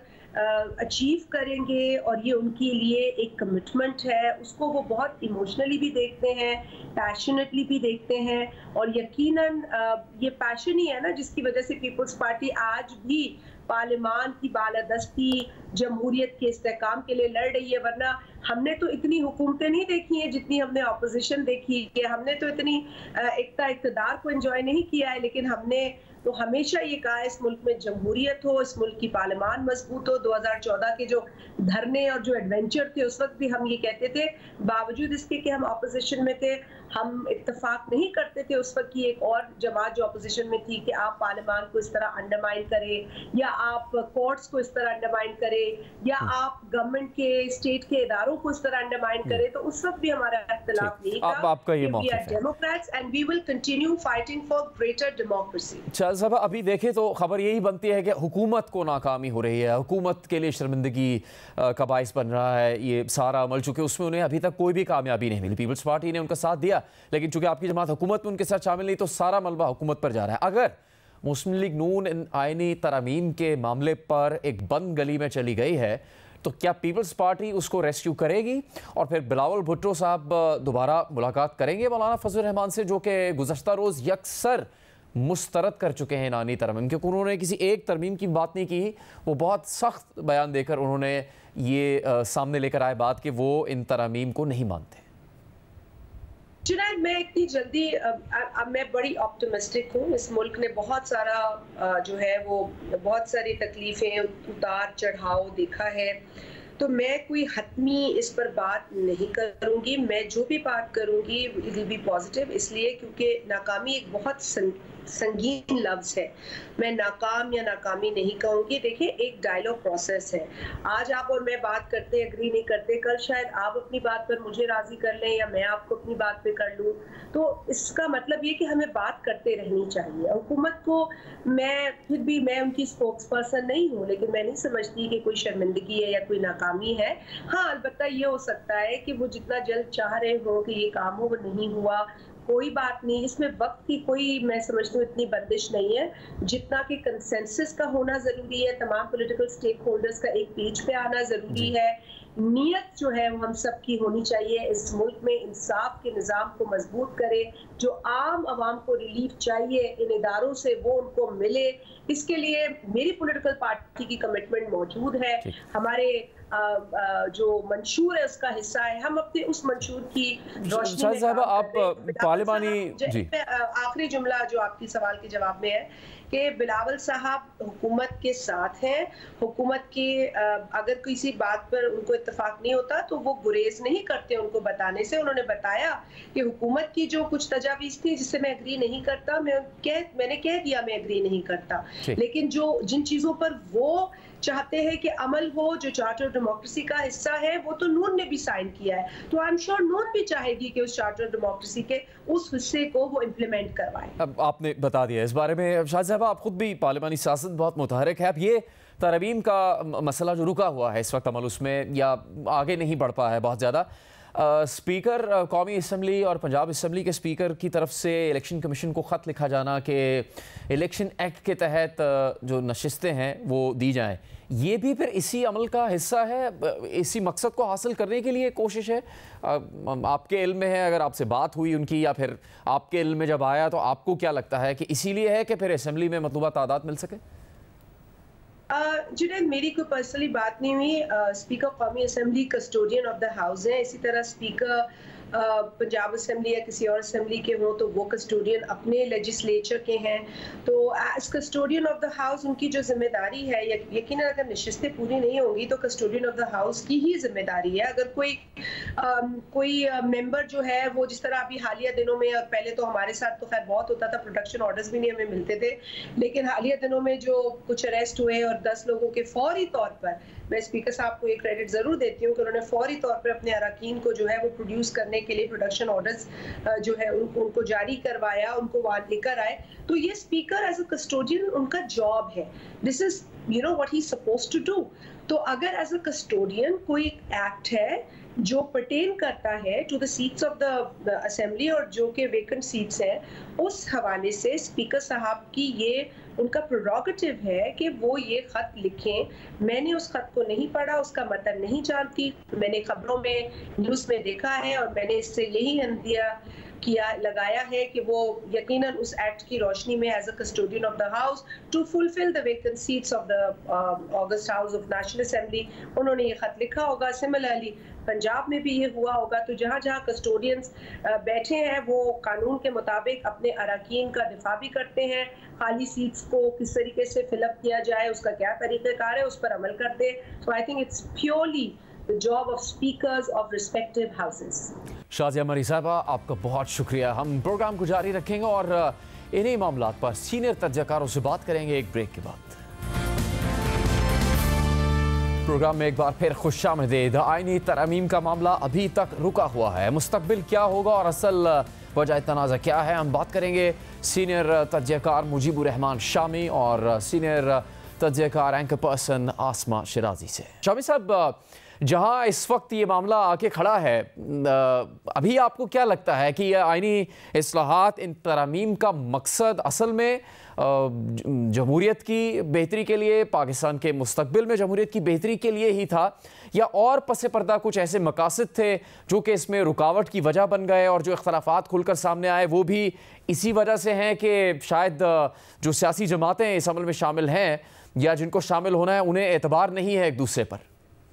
अचीव करेंगे। और ये उनके लिए एक कमिटमेंट है, उसको वो बहुत इमोशनली भी देखते हैं, पैशनेटली भी देखते हैं। और यकीनन ये पैशन ही है ना जिसकी वजह से पीपल्स पार्टी आज भी पार्लियामान की बालादस्ती, जमहूरियत के इस्तेहकाम के लिए लड़ रही है। वरना हमने तो इतनी हुकूमतें नहीं देखी हैं जितनी हमने ऑपोजिशन देखी है, हमने तो इतनी इक़्तिदार को एंजॉय नहीं किया है, लेकिन हमने तो हमेशा ये कहा इस मुल्क में जमहूरियत हो, इस मुल्क की पार्लियामान मजबूत हो। 2014 के जो धरने और जो एडवेंचर थे उस वक्त भी हम ये कहते थे, बावजूद इसके कि हम ऑपोजिशन में थे, हम इत्तेफाक नहीं करते थे उस वक्त की एक और जमात जो ऑपोजिशन में थी कि आप पार्लियामान को इस तरह अंडरमाइन करें या आप कोर्ट्स को इस तरह अंडरमाइन करें या आप गवर्नमेंट के, स्टेट के इदारों को इस तरह अंडरमाइन करें। तो उस वक्त भी हमारा इख्तिलाफ नहीं था। आपका ये मौक़िफ़ है। Democrats and we will continue fighting for greater democracy. साहब, अभी देखें तो खबर यही बनती है कि हुकूमत को नाकामी हो रही है, हुकूमत के लिए शर्मिंदगी का बाइस बन रहा है ये सारा अमल, चूँकि उसमें उन्हें अभी तक कोई भी कामयाबी नहीं मिली। पीपल्स पार्टी ने उनका साथ दिया, लेकिन चूँकि आपकी जमात हुकूमत में उनके साथ शामिल नहीं, तो सारा मलबा हुकूमत पर जा रहा है। अगर मुस्लिम लीग नून इन आइनी तरमीम के मामले पर एक बंद गली में चली गई है तो क्या पीपल्स पार्टी उसको रेस्क्यू करेगी और फिर बिलावल भुट्टो साहब दोबारा मुलाकात करेंगे मौलाना फजल रहमान से, जो कि गुज़श्ता रोज़ यकसर मुस्तरद कर चुके हैं नानी तरमीम, क्योंकि उन्होंने किसी एक तरमीम की बात नहीं की। वो बहुत सख्त बयान देकर उन्होंने ये सामने लेकर आए बात कि वो इन तरमीम को नहीं मानते। जुनैद, मैं इतनी जल्दी अब मैं बड़ी ऑप्टिमिस्टिक हूँ। इस मुल्क ने बहुत सारा जो है वो बहुत सारी तकलीफ़ें, उतार चढ़ाव देखा है, तो मैं कोई हतमी इस पर बात नहीं करूँगी। मैं जो भी बात करूँगी इट विल बी पॉजिटिव, इसलिए क्योंकि नाकामी एक बहुत संगीन लफ्ज़ है। मैं नाकाम या नाकामी नहीं कहूँगी। देखिए, एक डायलॉग प्रोसेस है। आज आप और मैं बात करते, एग्री नहीं करते, कल शायद आप अपनी बात पर मुझे राज़ी कर लें या मैं आपको अपनी बात पे कर लूँ। तो इसका मतलब ये कि हमें बात करते रहनी चाहिए। हुकूमत को मैं उनकी स्पोक्स पर्सन नहीं हूँ, लेकिन मैं नहीं समझती कि कोई शर्मिंदगी है या कोई नाकामी है। हाँ, अलबत्ता ये हो सकता है कि वो जितना जल्द चाह रहे हो कि ये काम हो, वो नहीं हुआ, कोई बात नहीं। इसमें वक्त की कोई, मैं समझती हूँ, इतनी बंदिश नहीं है जितना कि कंसेंसस का होना जरूरी है। तमाम पॉलिटिकल स्टेक होल्डर्स का एक पेज पे आना जरूरी है। नीयत जो है वो हम सब की होनी चाहिए, इस मुल्क में इंसाफ के निज़ाम को मजबूत करे, जो आम आवाम को रिलीफ चाहिए इन इदारों से वो उनको मिले। इसके लिए मेरी पॉलिटिकल पार्टी की कमिटमेंट मौजूद है। हमारे जो मंशूर है उसका हिस्सा है, हम अपने उस मंशूर की रोशनी में साहब, आप पार्लिमानी आखिरी जुमला जो आपकी सवाल के जवाब में है कि बिलावल साहब हुकूमत के साथ हैं। हुकूमत के अगर किसी बात पर उनको इत्तेफाक नहीं होता तो वो गुरेज नहीं करते उनको बताने से। उन्होंने बताया कि हुकूमत की जो कुछ तजावीज़ थी जिससे मैं एग्री नहीं करता, मैंने कह दिया मैं एग्री नहीं करता, लेकिन जिन चीज़ों पर वो चाहते हैं कि अमल हो, जो चार्टर ऑफ डेमोक्रेसी का हिस्सा है, वो तो नून ने भी साइन किया है। तो आई एम श्योर नून भी चाहेगी कि उस चार्टर ऑफ डेमोक्रेसी के उस हिस्से को वो इम्प्लीमेंट करवाए। अब आपने बता दिया इस बारे में। शाहिद साहब, आप खुद भी पार्लिमानी सियासत बहुत मुतहरिक है, अब ये तरमीम का मसला जो रुका हुआ है इस वक्त अमल उसमें या आगे नहीं बढ़ पाया है बहुत ज़्यादा, स्पीकर कौमी असम्बली और पंजाब असम्बली के स्पीकर की तरफ से इलेक्शन कमीशन को ख़त लिखा जाना कि इलेक्शन एक्ट के तहत जो नशिस्तें हैं वो दी जाएं, ये भी फिर इसी अमल का हिस्सा है, इसी मकसद को हासिल करने के लिए कोशिश है? आपके इल्म में है, अगर आपसे बात हुई उनकी या फिर आपके इल्म में जब आया तो आपको क्या लगता है कि इसीलिए है कि फिर असम्बली में मतलूबा तादाद मिल सके? जुनैद, मेरी कोई पर्सनली बात नहीं हुई। स्पीकर कौमी assembly custodian of the house है, इसी तरह स्पीकर पंजाब असम्बली या किसी और असम्बली के हों तो वो कस्टोडियन अपने लेजिस्लेचर के हैं। तो as custodian of the house उनकी जो जिम्मेदारी है, यकीनन अगर नशिस्तें पूरी नहीं होंगी तो कस्टोडियन ऑफ द हाउस की ही जिम्मेदारी है। अगर कोई मेंबर जो है वो जिस तरह अभी हालिया दिनों में, और पहले तो हमारे साथ तो खैर बहुत होता था, प्रोडक्शन ऑर्डर्स भी नहीं हमें मिलते थे, लेकिन हालिया दिनों में जो कुछ अरेस्ट हुए और 10 लोगों के फौरी तौर पर, मैं स्पीकर साहब को ये क्रेडिट जरूर देती हूँ कि उन्होंने फौरी तौर पर अपने अरकान को जो है वो प्रोड्यूस करने के लिए प्रोडक्शन ऑर्डर्स जो है उनको जारी करवाया, उनको वहां लेकर आए। तो ये स्पीकर एज अ कस्टोडियन उनका जॉब है, this is what he supposed to do. तो अगर एज अ कस्टोडियन कोई एक्ट है जो पर्टेन करता है to the seats of the assembly और जो के वेकेंट सीट्स हैं, उस हवाले से स्पीकर साहब की ये उनका प्रोरोगेटिव है कि वो ये खत लिखें। मैंने उस खत को नहीं पढ़ा, उसका मतलब नहीं जानती, मैंने खबरों में, न्यूज़ में देखा है और मैंने इससे यही अंदिया लगाया है कि वो यकीनन उस एक्ट की रोशनी में as a custodian of the house to fulfil the vacant seats of the august house of national assembly उन्होंने ये खत लिखा होगा। सिमिलरली पंजाब में भी ये हुआ होगा। तो जहाँ जहाँ कस्टोडियंस बैठे हैं वो कानून के मुताबिक अपने अरकान का दिफा भी करते हैं, खाली सीट्स को किस तरीके से फिलअप किया जाए, उसका क्या तरीक़ेकार है, उस पर अमल करते हैं। So I think it's purely the job of speakers of respective houses. Shazia Marri साहबा, आपका बहुत शुक्रिया। हम प्रोग्राम को जारी रखेंगे और इन्हीं मामलों पर सीनियर तज्ज़कारों से बात करेंगे एक ब्रेक के बाद। प्रोग्राम में एक बार फिर खुशामदीद। आईनी तरमीम का मामला अभी तक रुका हुआ है, मुस्तकबिल क्या होगा और असल वजह तनाज़ा क्या है, हम बात करेंगे सीनियर तज्ज़कार मुजीबुर रहमान शामी और सीनियर तज्ज़कार एंकर पर्सन आसमा शिराजी से। शामी साहब, जहां इस वक्त ये मामला आके खड़ा है, अभी आपको क्या लगता है कि यह आईनी इस्लाहात, इन तरमीम का मकसद असल में जमहूरियत की बेहतरी के लिए, पाकिस्तान के मुस्तकबिल में जमहूरियत की बेहतरी के लिए ही था, या और पसे पर्दा कुछ ऐसे मकासद थे जो कि इसमें रुकावट की वजह बन गए और जो इख्तलाफात खुलकर सामने आए वो भी इसी वजह से हैं कि शायद जो सियासी जमातें इस अमल में शामिल हैं या जिनको शामिल होना है उन्हें एतबार नहीं है एक दूसरे पर?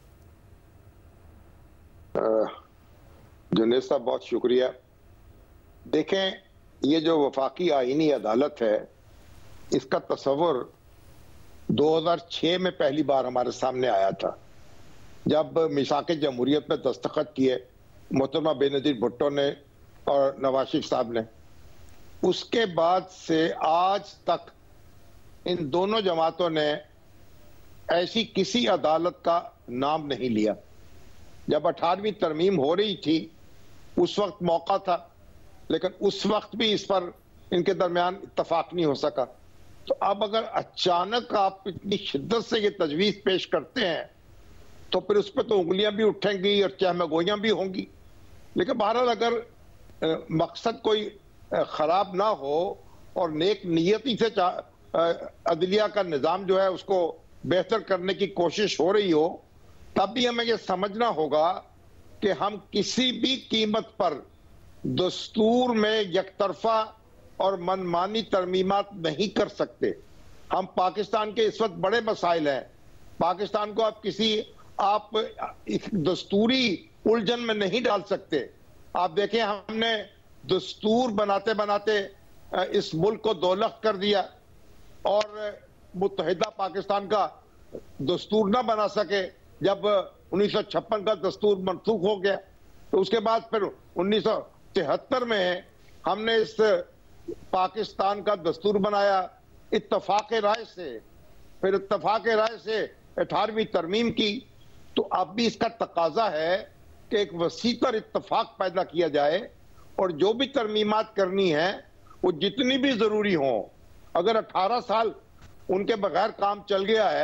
जुनेद साहब, बहुत शुक्रिया। देखें, ये जो वफाकी आईनी अदालत है, इसका तस्वुर 2006 में पहली बार हमारे सामने आया था, जब मिसाक जमहूरियत में दस्तखत किए मोहतरमा बेनजीर भुट्टो ने और नवाज शरीफ साहब ने। उसके बाद से आज तक इन दोनों जमातों ने ऐसी किसी अदालत का नाम नहीं लिया। जब 18वीं तरमीम हो रही थी उस वक्त मौका था, लेकिन उस वक्त भी इस पर इनके दरमियान इत्तफाक नहीं हो सका। तो अब अगर अचानक आप इतनी शिद्दत से ये तजवीज़ पेश करते हैं तो फिर उस पर तो उंगलियां भी उठेंगी और चहमगोइयां भी होंगी। लेकिन बहरहाल अगर मकसद कोई खराब ना हो और नेक नियति से अदलिया का निज़ाम जो है उसको बेहतर करने की कोशिश हो रही हो, तब भी हमें यह समझना होगा कि हम किसी भी कीमत पर दस्तूर में यकतरफा और मनमानी तरमीमात नहीं कर सकते। हम पाकिस्तान के इस वक्त बड़े मसाइल हैं, पाकिस्तान को आप दस्तूरी उलझन में नहीं डाल सकते। आप देखें, हमने दस्तूर बनाते बनाते इस मुल्क को दौलत कर दिया और मुत्तहिदा पाकिस्तान का दस्तूर ना बना सके। जब 1956 का दस्तूर मनसूख हो गया तो उसके बाद फिर 1973 में हमने इस पाकिस्तान का दस्तूर बनाया इत्तफाक राय से, फिर इत्तफाक राय से 18वीं तरमीम की। तो अब भी इसका तकाजा है कि एक वसीतर इत्तफाक पैदा किया जाए और जो भी तरमीमात करनी है वो जितनी भी जरूरी हो। अगर 18 साल उनके बगैर काम चल गया है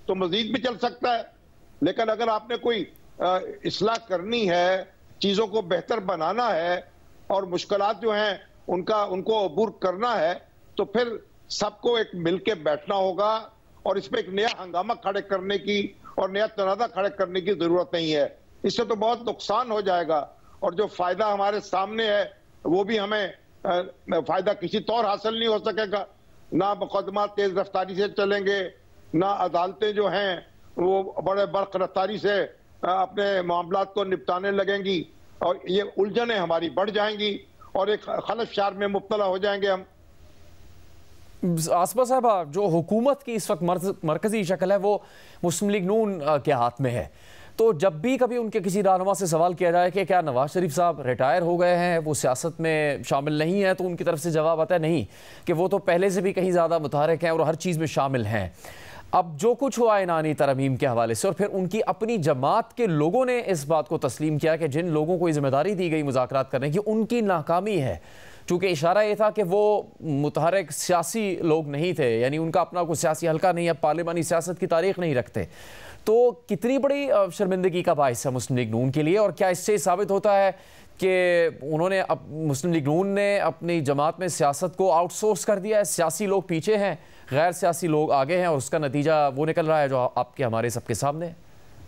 तो मजीद भी चल सकता है। लेकिन अगर आपने कोई इस्लाह करनी है, चीजों को बेहतर बनाना है और मुश्किलात जो हैं उनको अबूर करना है, तो फिर सबको एक मिलके बैठना होगा और इसमें एक नया हंगामा खड़े करने की और नया तनाज़ा खड़े करने की जरूरत नहीं है। इससे तो बहुत नुकसान हो जाएगा और जो फायदा हमारे सामने है वो भी हमें फायदा किसी तौर हासिल नहीं हो सकेगा। ना मुकदमा तेज रफ्तारी से चलेंगे, ना अदालतें जो हैं वो बड़े बर्क रफ्तारी से अपने मामलात को निपटाने लगेंगी और ये उलझनें हमारी बढ़ जाएंगी और एक खलफशार में मुब्तला हो जाएंगे हम। आसफा साहब, जो हुकूमत की इस वक्त मरकजी शक्ल है वो मुस्लिम लीग नून के हाथ में है, तो जब भी कभी उनके किसी रहनुमा से सवाल किया जाए कि क्या नवाज शरीफ साहब रिटायर हो गए हैं, वो सियासत में शामिल नहीं है, तो उनकी तरफ से जवाब आता है नहीं, कि वो तो पहले से भी कहीं ज़्यादा मुतहरक हैं और हर चीज़ में शामिल हैं। अब जो कुछ हुआ ईनानी तरमीम के हवाले से और फिर उनकी अपनी जमात के लोगों ने इस बात को तस्लीम किया कि जिन लोगों को जिम्मेदारी दी गई मुज़ाकरात करने की, उनकी नाकामी है, चूँकि इशारा ये था कि वो मुतहरक सियासी लोग नहीं थे, यानी उनका अपना कोई सियासी हल्का नहीं है, पार्लिमानी सियासत की तारीख नहीं रखते। तो कितनी बड़ी शर्मिंदगी का बाइस है मुस्लिम लीग नून के लिए, और क्या इससे साबित होता है कि उन्होंने मुस्लिम लीग नून ने अपनी जमात में सियासत को आउटसोर्स कर दिया है, सियासी लोग पीछे हैं, गैर सियासी लोग आगे हैं और उसका नतीजा वो निकल रहा है जो आपके हमारे सबके सामने है?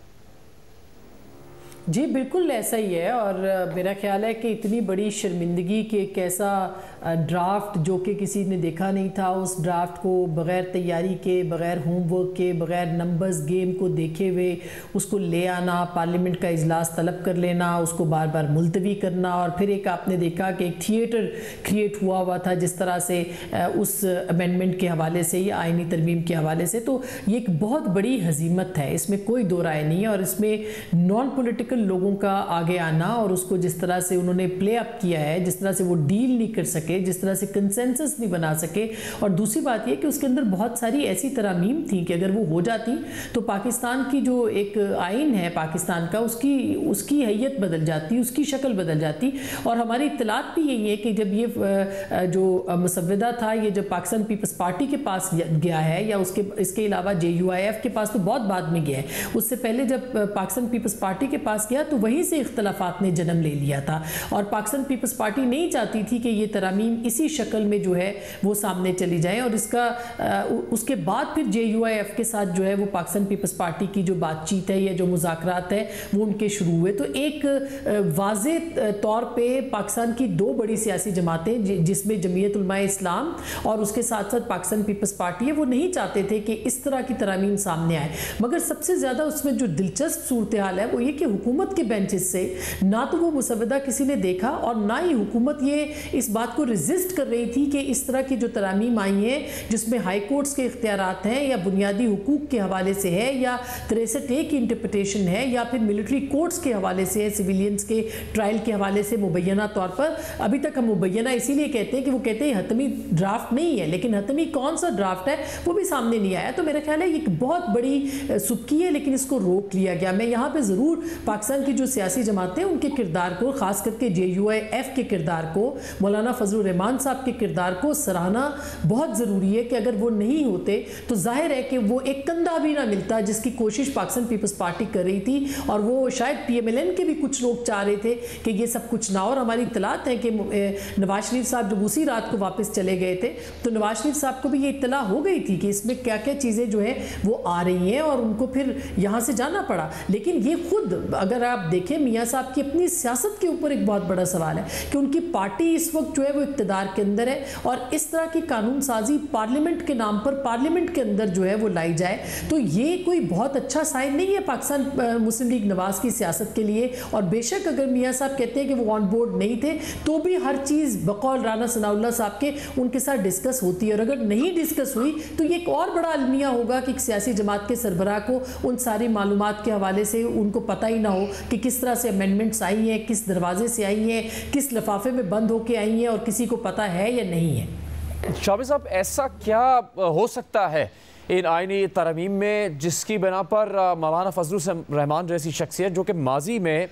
जी बिल्कुल ऐसा ही है, और मेरा ख्याल है कि इतनी बड़ी शर्मिंदगी के एक ऐसा ड्राफ्ट जो कि किसी ने देखा नहीं था, उस ड्राफ्ट को बग़ैर तैयारी के, बग़ैर होमवर्क के, बग़ैर नंबर्स गेम को देखे हुए उसको ले आना, पार्लियामेंट का इजलास तलब कर लेना, उसको बार बार मुलतवी करना, और फिर एक आपने देखा कि एक थिएटर क्रिएट हुआ था जिस तरह से उस अमेंडमेंट के हवाले से या आइनी तरमीम के हवाले से। तो ये एक बहुत बड़ी हजीमत है, इसमें कोई दो राय नहीं है, और इसमें नॉन पॉलिटिकल लोगों का आगे आना और उसको जिस तरह से उन्होंने प्ले अप किया है, जिस तरह से वो डील नहीं कर सके, जिस तरह से कंसेंसस नहीं बना सके, और दूसरी बात ये कि उसके अंदर बहुत सारी ऐसी तरमीम थी कि अगर वो हो जाती तो पाकिस्तान की जो एक आइन है पाकिस्तान का, उसकी हैयत बदल जाती, उसकी शक्ल बदल जाती। और हमारी इत्तलात भी यही है कि जब ये जो मुसव्वदा था, ये जब पाकिस्तान पीपल्स पार्टी के पास गया है या इसके अलावा JUIF के पास तो बहुत बाद में गया है, उससे पहले जब पाकिस्तान पीपल्स पार्टी के पास गया तो वहीं से इख्तलाफात ने जन्म ले लिया था, और पाकिस्तान पीपल्स पार्टी नहीं चाहती थी कि ये तरामीम इसी शक्ल में जो है वो सामने चली जाए। और इसका उसके बाद फिर JUIF के साथ जो है वो पाकिस्तान पीपल्स पार्टी की जो बातचीत है या जो मुज़ाकरात है वो उनके शुरू हुए। तो एक वाज़े तौर पे पाकिस्तान की दो बड़ी सियासी जमातें जिसमें जमीयत उलमा इस्लाम और उसके साथ साथ पाकिस्तान पीपल्स पार्टी है, वो नहीं चाहते थे कि इस तरह की तरामीम सामने आए। मगर सबसे ज़्यादा उसमें जो दिलचस्प सूरत हाल है वो ये कि हुकूमत के बेंचेस से ना तो वो मुसव्वदा किसी ने देखा और ना ही हुकूमत ये इस बात को रेजिस्ट कर रही थी कि इस तरह की जो तरामीम आई हैं जिसमें हाई कोर्ट्स के इख्तियारात हैं या बुनियादी हुकूक के हवाले से है या 63A की इंटरप्रिटेशन है या फिर मिलिट्री कोर्ट्स के हवाले से है, सिविलियंस के ट्रायल के हवाले से मुबैना तौर पर। अभी तक हम मुबैना इसीलिए कहते हैं कि वो कहते हैं हतमी ड्राफ्ट नहीं है, लेकिन हतमी कौन सा ड्राफ्ट है वो भी सामने नहीं आया। तो मेरा ख्याल है एक बहुत बड़ी सुक्की है, लेकिन इसको रोक लिया गया। मैं यहाँ पर ज़रूर पाकिस्तान की जो सियासी जमातें उनके किरदार को, खास करके JUIF के किरदार को, मौलाना फजलुर रहमान साहब के किरदार को सराहना बहुत ज़रूरी है कि अगर वो नहीं होते तो जाहिर है कि वो एक कंधा भी ना मिलता जिसकी कोशिश पाकिस्तान पीपल्स पार्टी कर रही थी, और वो शायद PMLN के भी कुछ लोग चाह रहे थे कि ये सब कुछ ना। और हमारी इत्तलात है कि नवाज शरीफ साहब जब उसी रात को वापस चले गए थे तो नवाज शरीफ साहब को भी ये इत्तला हो गई थी कि इसमें क्या क्या चीज़ें जो है वो आ रही हैं और उनको फिर यहाँ से जाना पड़ा। लेकिन ये खुद अगर आप देखें मियाँ साहब की अपनी सियासत के ऊपर एक बहुत बड़ा सवाल है कि उनकी पार्टी इस वक्त जो है वो इक़्तिदार के अंदर है, और इस तरह की कानून साजी पार्लियामेंट के नाम पर पार्लियामेंट के अंदर जो है वो लाई जाए, तो ये कोई बहुत अच्छा साइन नहीं है पाकिस्तान मुस्लिम लीग नवाज की सियासत के लिए। और बेशक अगर मियाँ साहब कहते हैं कि वो ऑन बोर्ड नहीं थे तो भी हर चीज़ बकौल राना सनाउल्लाह साहब के उनके साथ डिस्कस होती है, और अगर नहीं डिस्कस हुई तो ये एक और बड़ा अलमिया होगा कि सियासी जमात के सरबराह को उन सारी मालूमात के हवाले से उनको पता ही ना हो कि किस तरह से अमेंडमेंट्स आई हैं, किस दरवाजे से आई हैं, किस लिफाफे में बंद होके आई हैं, और किसी को पता है या नहीं है। शाबिर साहब, ऐसा क्या हो सकता है इन आइनी तरमीम में जिसकी बिना पर मौलाना फजलुर रहमान जैसी शख्सियत जो कि माजी में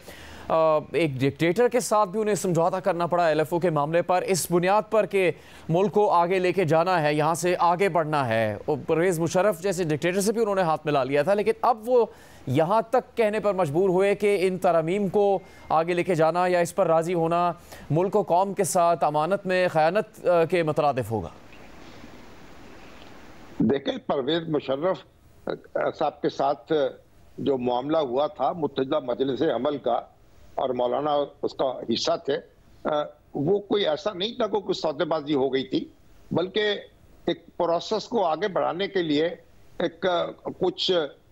एक डिक्टेटर के साथ भी उन्हें समझौता करना पड़ा LFO के मामले पर, इस बुनियाद पर कि मुल्क को आगे लेके जाना है, यहाँ से आगे बढ़ना है। परवेज़ मुशर्रफ जैसे डिक्टेटर से भी उन्होंने हाथ मिला लिया था, लेकिन अब वो यहाँ तक कहने पर मजबूर हुए कि इन तरमीम को आगे लेके जाना या इस पर राज़ी होना मुल्क और कौम के साथ अमानत में ख़यानत के मुतरादिफ होगा। देखें, परवेज़ मुशर्रफ साहब के साथ जो मामला हुआ था मुत्तहिदा मजलिस अमल का और मौलाना उसका हिस्सा थे, वो कोई ऐसा नहीं था कोई सौदेबाजी हो गई थी, बल्कि एक प्रोसेस को आगे बढ़ाने के लिए एक कुछ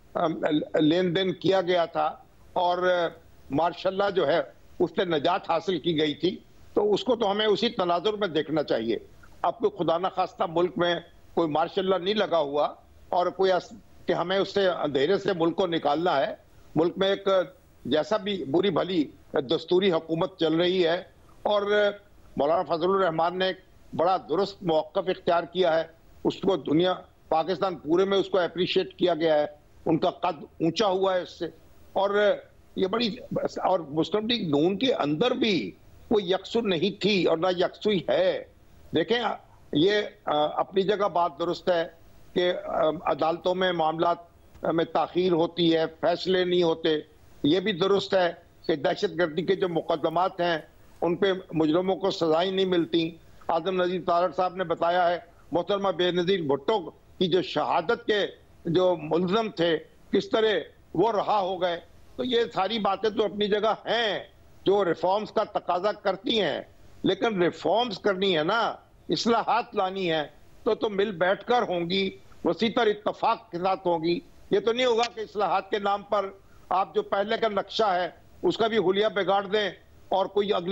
लेन देन किया गया था और मार्शल्लाह जो है उससे नजात हासिल की गई थी। तो उसको तो हमें उसी तनाजुर में देखना चाहिए। अब कोई खुदा न खास्ता मुल्क में कोई मार्शल्लाह नहीं लगा हुआ और कोई कि हमें उससे अंधेरे से मुल्क को निकालना है। मुल्क में एक जैसा भी बुरी भली दस्तूरी हुकूमत चल रही है और मौलाना फजलुर रहमान ने बड़ा दुरुस्त मौक़िफ़ इख्तियार किया है। उसको दुनिया पाकिस्तान पूरे में उसको अप्रिशिएट किया गया है, उनका कद ऊंचा हुआ है इससे। और ये बड़ी और मुस्लिम लीग नून के अंदर भी कोई यकसुर नहीं थी और ना यकसुई है। देखें, ये अपनी जगह बात दुरुस्त है कि अदालतों में मामलात में ताख़ीर होती है, फैसले नहीं होते। ये भी दुरुस्त है कि दहशतगर्दी के जो मुकदमात हैं उन पे मुजरमों को सजाएं नहीं मिलती। आज़म नज़ीर तारड़ साहब ने बताया है मोहतरमा बेनज़ीर भुट्टो की जो शहादत के जो मुल्ज़म थे किस तरह वो रहा हो गए। तो ये सारी बातें तो अपनी जगह हैं जो रिफॉर्म्स का तकाजा करती हैं, लेकिन रिफॉर्म्स करनी है ना, इस्लाहात लानी है तो मिल बैठकर होंगी, वसीतर इत्तफाक के साथ होंगी। ये तो नहीं होगा कि इस्लाहात के नाम पर आप जो पहले का नक्शा है उसका भी हुलिया बिगाड़ दें और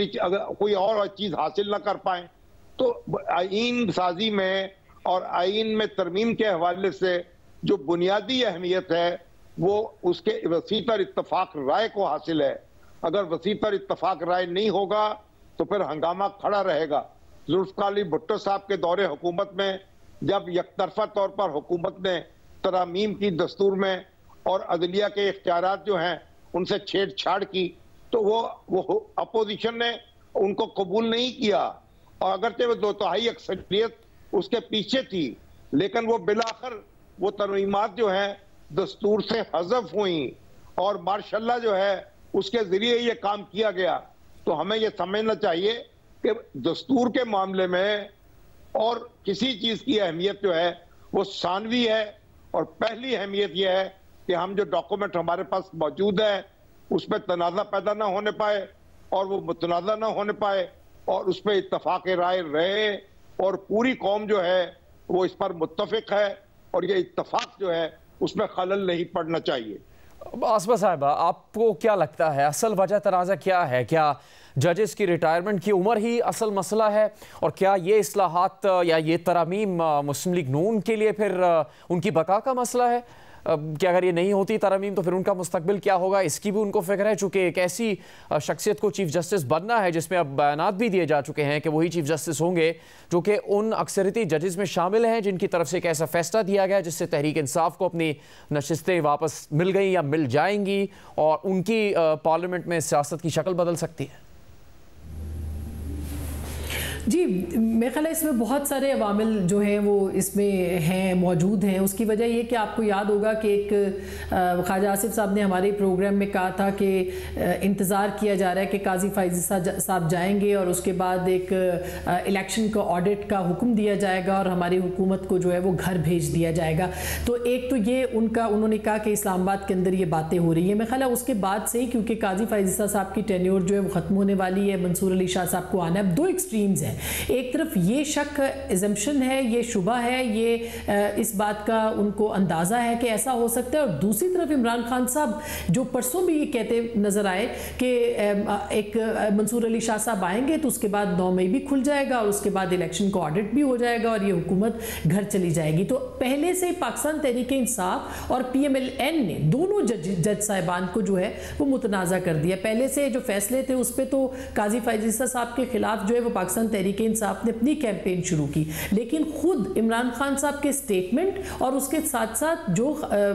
कोई और चीज हासिल ना कर पाए। तो आईन साजी में और आईन में तरमीम के हवाले से जो बुनियादी अहमियत है वो उसके वसीतर इत्तफाक राय को हासिल है। अगर वसीतर इत्तफाक राय नहीं होगा तो फिर हंगामा खड़ा रहेगा। जुल्फ़िकार अली भुट्टो साहब के दौरे हुकूमत में जब यकतरफा तौर पर हुकूमत ने तरामीम की दस्तूर में और अदलिया के इख्तियारात जो हैं उनसे छेड़छाड़ की, तो वो अपोजिशन ने उनको कबूल नहीं किया और अगरचे वो 2/3 अक्सरियत उसके पीछे थी, लेकिन वो बिलाखिर वो तरमीमात जो हैं दस्तूर से हज़फ हुई और मार्शल्लाह जो है उसके जरिए ये काम किया गया। तो हमें ये समझना चाहिए कि दस्तूर के मामले में और किसी चीज की अहमियत जो है वो सानवी है और पहली अहमियत यह है कि हम जो डॉक्यूमेंट हमारे पास मौजूद है उस पर तनाज़ा पैदा ना होने पाए और वो मुतनाज़ा ना होने पाए और उस पर इत्तफाक राय रहे और पूरी कौम जो है वो इस पर मुत्तफिक है और ये इत्तफाक जो है उसमें खलल नहीं पड़ना चाहिए। आसमा साहिबा, आपको क्या लगता है असल वजह तनाज़ा क्या है? क्या जजेस की रिटायरमेंट की उम्र ही असल मसला है और क्या ये इस्लाहात या ये तरमीम मुस्लिम लीग नून के लिए फिर उनकी बका का मसला है? कि अगर ये नहीं होती तरमीम तो फिर उनका मुस्तकबिल क्या होगा, इसकी भी उनको फिक्र है। चूँकि एक ऐसी शख्सियत को चीफ जस्टिस बनना है जिसमें अब बयानात भी दिए जा चुके हैं कि वही चीफ जस्टिस होंगे जो कि उन अक्सरियती जजेस में शामिल हैं जिनकी तरफ से एक ऐसा फैसला दिया गया जिससे तहरीक इंसाफ को अपनी नशिस्तें वापस मिल गई या मिल जाएंगी और उनकी पार्लियामेंट में सियासत की शक्ल बदल सकती है। जी, मेरे ख्याल है इसमें बहुत सारे अवामिल जो हैं वो इसमें हैं, मौजूद हैं। उसकी वजह ये कि आपको याद होगा कि एक ख्वाजा आसिफ साहब ने हमारे प्रोग्राम में कहा था कि इंतज़ार किया जा रहा है कि काजी फाइज़ साहब जाएंगे और उसके बाद एक इलेक्शन का ऑडिट का हुक्म दिया जाएगा और हमारी हुकूमत को जो है वो घर भेज दिया जाएगा। तो एक तो ये उन्होंने कहा कि इस्लामाबाद के अंदर ये बातें हो रही हैं। मेरे ख्याल है उसके बाद से ही, क्योंकि काजी फाइज़ साहब की टेन्योर जो है वो ख़त्म होने वाली है, मंसूर अली शाह साहब को आना है। अब दो एक्सट्रीम्स हैं, एक तरफ ये शक एजम्पशन है, ये शुबा है, ये इस बात का उनको अंदाज़ा है कि ऐसा हो सकता है, और दूसरी तरफ इमरान खान साहब जो परसों भी ये कहते नज़र आए कि एक मंसूर अली शाह साहब आएंगे तो उसके बाद 9 मई भी खुल जाएगा और उसके बाद इलेक्शन का ऑडिट भी हो जाएगा और ये हुकूमत घर चली जाएगी। तो पहले से पाकिस्तान तहरीक इंसाफ और PMLN ने दोनों जज साहिबान को जो है वो मुतनाज़ा कर दिया। पहले से जो फैसले थे उस पर तो काजी फाइज़ साहब के खिलाफ जो है वो पाकिस्तान तहरीक तहरीक इंसाफ ने अपनी कैंपेन शुरू की, लेकिन खुद इमरान खान साहब के स्टेटमेंट और उसके साथ साथ जो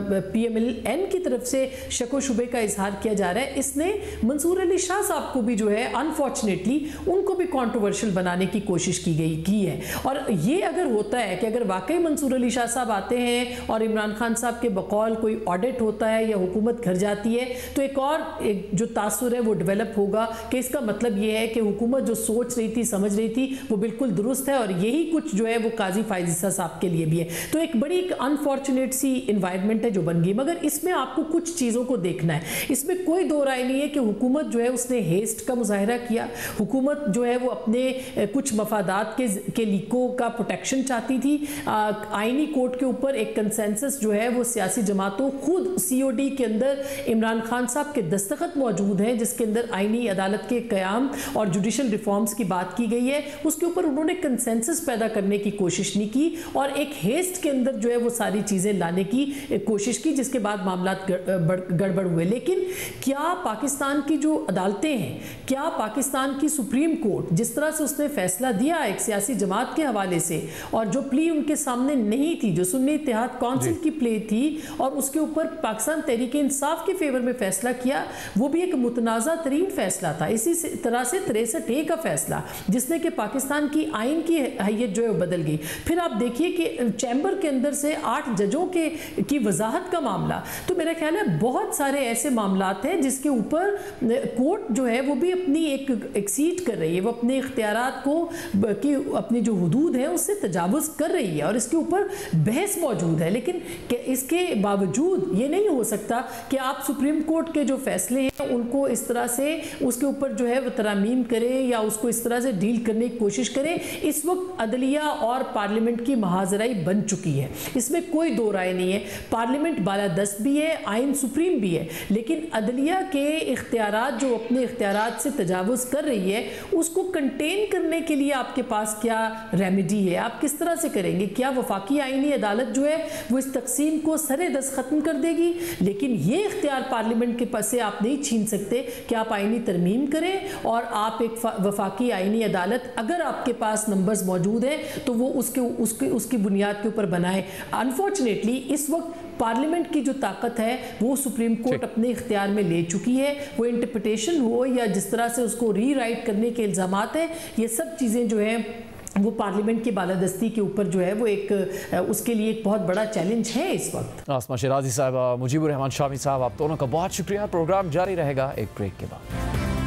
PMLN की तरफ से शक व शुबे का इजहार किया जा रहा है, इसने मंसूर अली शाह साहब को भी जो है अनफॉर्चुनेटली उनको भी कंट्रोवर्शियल बनाने की कोशिश की है। और ये अगर होता है कि अगर वाकई मंसूर अली शाह साहब आते हैं और इमरान खान साहब के बकौल कोई ऑडिट होता है या हुकूमत घर जाती है, तो एक जो तासुर है वो डेवलप होगा कि इसका मतलब ये है कि हुकूमत जो सोच रही थी, समझ रही थी, वो बिल्कुल दुरुस्त है और यही कुछ जो है वो काजी फायज ईसा साहब के लिए भी है। तो एक बड़ी अनफॉर्चुनेट सी इन्वायरमेंट है जो बन गई। मगर इसमें आपको कुछ चीज़ों को देखना है, इसमें कोई दो राय नहीं है कि हुकूमत जो है उसने हेस्ट का मुजाहरा किया। हुकूमत जो है वो अपने कुछ मफादात के लीकों का प्रोटेक्शन चाहती थी। आईनी कोर्ट के ऊपर एक कंसेंसस जो है वो सियासी जमातों, खुद COD के अंदर इमरान खान साहब के दस्तखत मौजूद हैं जिसके अंदर आईनी अदालत के क़याम और जुडिशल रिफॉर्म्स की बात की गई है। उसके ऊपर उन्होंने कंसेंसस पैदा करने की कोशिश नहीं की और एक हेस्ट के अंदर जो है वो सारी चीज़ें लाने की कोशिश की, जिसके बाद मामला गड़बड़ हुए। लेकिन क्या पाकिस्तान की जो अदालतें हैं, क्या पाकिस्तान की सुप्रीम कोर्ट जिस तरह से उसने फैसला दिया एक सियासी जमात के हवाले से, और जो प्ली उनके सामने नहीं थी, जो सुन्नी इत्तेहाद काउंसिल की प्ले थी और उसके ऊपर पाकिस्तान तहरीक इंसाफ के फेवर में फैसला किया, वो भी एक मुतनाज़ा तरीन फैसला था। इसी तरह से 63A का फैसला जिसने कि पाकिस्तान की आइन की हैयत जो है बदल गई। फिर आप देखिए कि चैम्बर के अंदर से 8 जजों की वजाहत का मामला, तो मेरा ख्याल है बहुत सारे ऐसे मामलात हैं जिसके ऊपर कोर्ट जो है वो भी अपनी एक एक्सीड कर रही है, वो अपने इख्तियारात को कि अपनी जो हुदूद है उससे तजावुज़ कर रही है और इसके ऊपर बहस मौजूद है। लेकिन इसके बावजूद ये नहीं हो सकता कि आप सुप्रीम कोर्ट के जो फैसले हैं उनको इस तरह से उसके ऊपर जो है वो तरमीम करें या उसको इस तरह से डील करने की कोशिश करें। इस वक्त अदलिया और पार्लियामेंट की महाजराई बन चुकी है, इसमें कोई दो राय नहीं है। पार्लियामेंट बालादस्त भी है, आइन सुप्रीम भी है, लेकिन अदलिया के इख्तियारात जो अपने इख्तियारात से तजावुज़ कर रही है उसको कंटेन करने के लिए आपके पास क्या रेमेडी है, आप किस तरह से करेंगे? क्या वफाकी आइनी अदालत जो है वो इस तकसीम को सरे दस ख़त्म कर देगी? लेकिन ये इख्तियार पार्लियामेंट के पास से आप नहीं छीन सकते कि आप आइनी तरमीम करें और आप एक वफाकी आइनी अदालत, अगर आपके पास नंबर्स मौजूद हैं तो वो उसकी बुनियाद के ऊपर बनाए। अनफॉर्चुनेटली इस वक्त पार्लियामेंट की जो ताकत है वो सुप्रीम कोर्ट अपने इख्तियार में ले चुकी है। वो इंटरप्रिटेशन हो या जिस तरह से उसको रीराइट करने के इल्ज़ामात हैं, ये सब चीज़ें जो हैं वो पार्लियामेंट की बालादस्ती के ऊपर जो है वो एक उसके लिए एक बहुत बड़ा चैलेंज है इस वक्त। आसमा शिराजी साहब, मुजीबुर रहमान शामी साहब, आप दोनों का बहुत शुक्रिया। प्रोग्राम जारी रहेगा एक ब्रेक के बाद।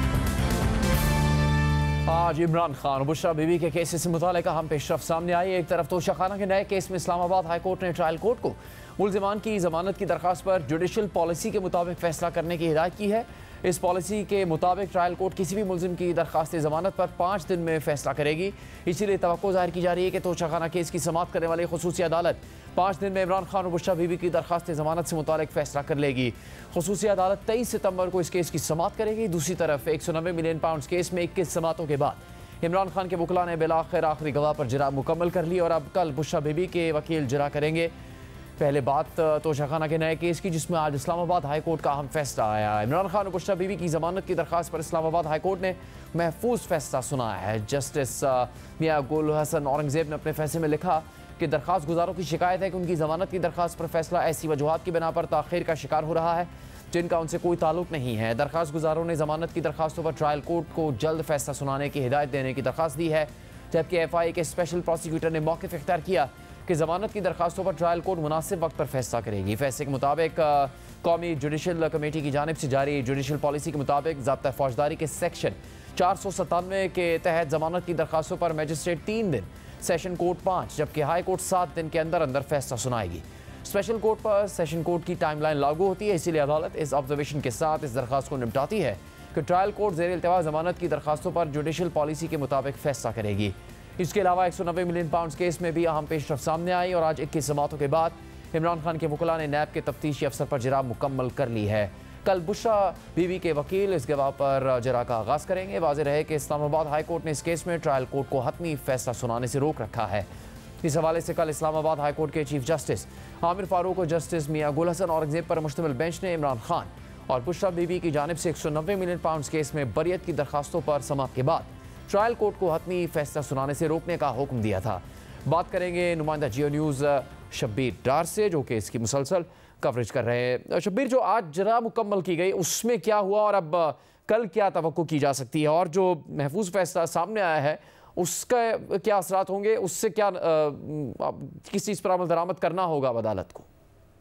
आज इमरान खान और बुशरा बीबी के केस से मुतालिक अहम पेशरफ सामने आई। एक तरफ तोशाखाना के नए केस में इस्लामाबाद हाई कोर्ट ने ट्रायल कोर्ट को मुल्जिमान की जमानत की दरख्वास्त पर जुडिशल पॉलिसी के मुताबिक फैसला करने की हिदायत की है। इस पॉलिसी के मुताबिक ट्रायल कोर्ट किसी भी मुल्जिम की दरख्वास्त जमानत पर 5 दिन में फैसला करेगी। इसीलिए तवक्को जाहिर की जा रही है कि तोशाखाना केस की समाअत करने वाली खुसूसी अदालत 5 दिन में इमरान खान और बुशरा बीबी की दरख्वास्त जमानत से मुतालिक फैसला कर लेगी। खुसूसी अदालत 23 सितंबर को इस केस की समाअत करेगी। दूसरी तरफ 190 मिलियन पाउंड केस में 21 समाअतों के बाद इमरान खान के वकला ने बिलाखिर आखिरी गवाह पर जरा मुकम्मल कर ली और अब कल बुशरा बीबी के वकील जरा करेंगे। पहले बात तोशाखाना के नए केस की, जिसमें आज इस्लामाबाद हाई कोर्ट का अहम फैसला आया। इमरान खान और बुशरा बीबी की जमानत की दरख्वास्त पर इस्लामाबाद हाई कोर्ट ने महफूज फैसला सुनाया है। जस्टिस मियां गुल हसन औरंगजेब ने अपने फैसले में लिखा कि दरख्वास्त गुजारों की शिकायत है कि उनकी जमानत की दरख्वास्त पर फैसला ऐसी वजूहात की बिना पर ताख़ीर का शिकार हो रहा है जिनका उनसे कोई ताल्लुक नहीं है। दरख्वास्त गुजारों ने जमानत की दरख्वास्तों पर ट्रायल कोर्ट को जल्द फैसला सुनाने की हिदायत देने की दरख्वास्त दी है, जबकि FI के स्पेशल प्रोसिक्यूटर ने मौक़िफ़ इख्तियार किया कि जमानत की दरख्वास्तों पर ट्रायल कोर्ट मुनासिब वक्त पर फैसला करेगी। फैसले के मुताबिक कौमी जुडिशल कमेटी की जानिब से जारी जुडिशल पॉलिसी के मुताबिक ज़ाब्ता फौजदारी के सेक्शन 497 के तहत जमानत की दरख्वास्तों पर मजिस्ट्रेट 3 दिन, सेशन कोर्ट 5 जबकि हाई कोर्ट 7 दिन के अंदर अंदर फैसला सुनाएगी। स्पेशल कोर्ट पर सेशन कोर्ट की टाइमलाइन लागू होती है, इसीलिए अदालत इस ऑब्जर्वेशन के साथ इस दरख्वास्त को निपटाती है कि ट्रायल कोर्ट ज़ेर इल्तिवा जमानत की दरख्वास्तों पर जुडिशल पॉलिसी के मुताबिक फैसला करेगी। इसके अलावा 190 मिलियन पाउंड केस में भी अहम पेशरफ सामने आई और आज 21 समाअतों के बाद इमरान खान के वकला ने नैब के तफ्तीशी अफसर पर जरा मुकम्मल कर ली है। कल बुशरा बीबी के वकील इस गवाह पर जरा का आगाज़ करेंगे। वाज़ेह रहे कि इस्लामाबाद हाई कोर्ट ने इस केस में ट्रायल कोर्ट को हतमी फैसला सुनाने से रोक रखा है। इस हवाले से कल इस्लामाबाद हाई कोर्ट के चीफ जस्टिस आमिर फारूक और जस्टिस मियां गुल हसन औरंगजेब पर मुश्तमिल बेंच ने इमरान खान और बुशरा बीबी की जानिब से 190 मिलियन पाउंड केस में बरियत की दरखास्तों पर समाअत के बाद ट्रायल कोर्ट को हतमी फैसला सुनाने से रोकने का हुक्म दिया था। बात करेंगे नुमाइंदा जियो न्यूज़ शब्बीर डार से, जो केस की मुसलसल कवरेज कर रहे हैं। शब्बीर, जो आज जरा मुकम्मल की गई उसमें क्या हुआ और अब कल क्या तवक्को की जा सकती है, और जो महफूज फैसला सामने आया है उसका क्या असरात होंगे, उससे क्या किस चीज़ पर अमल दरामद करना होगा अब अदालत को?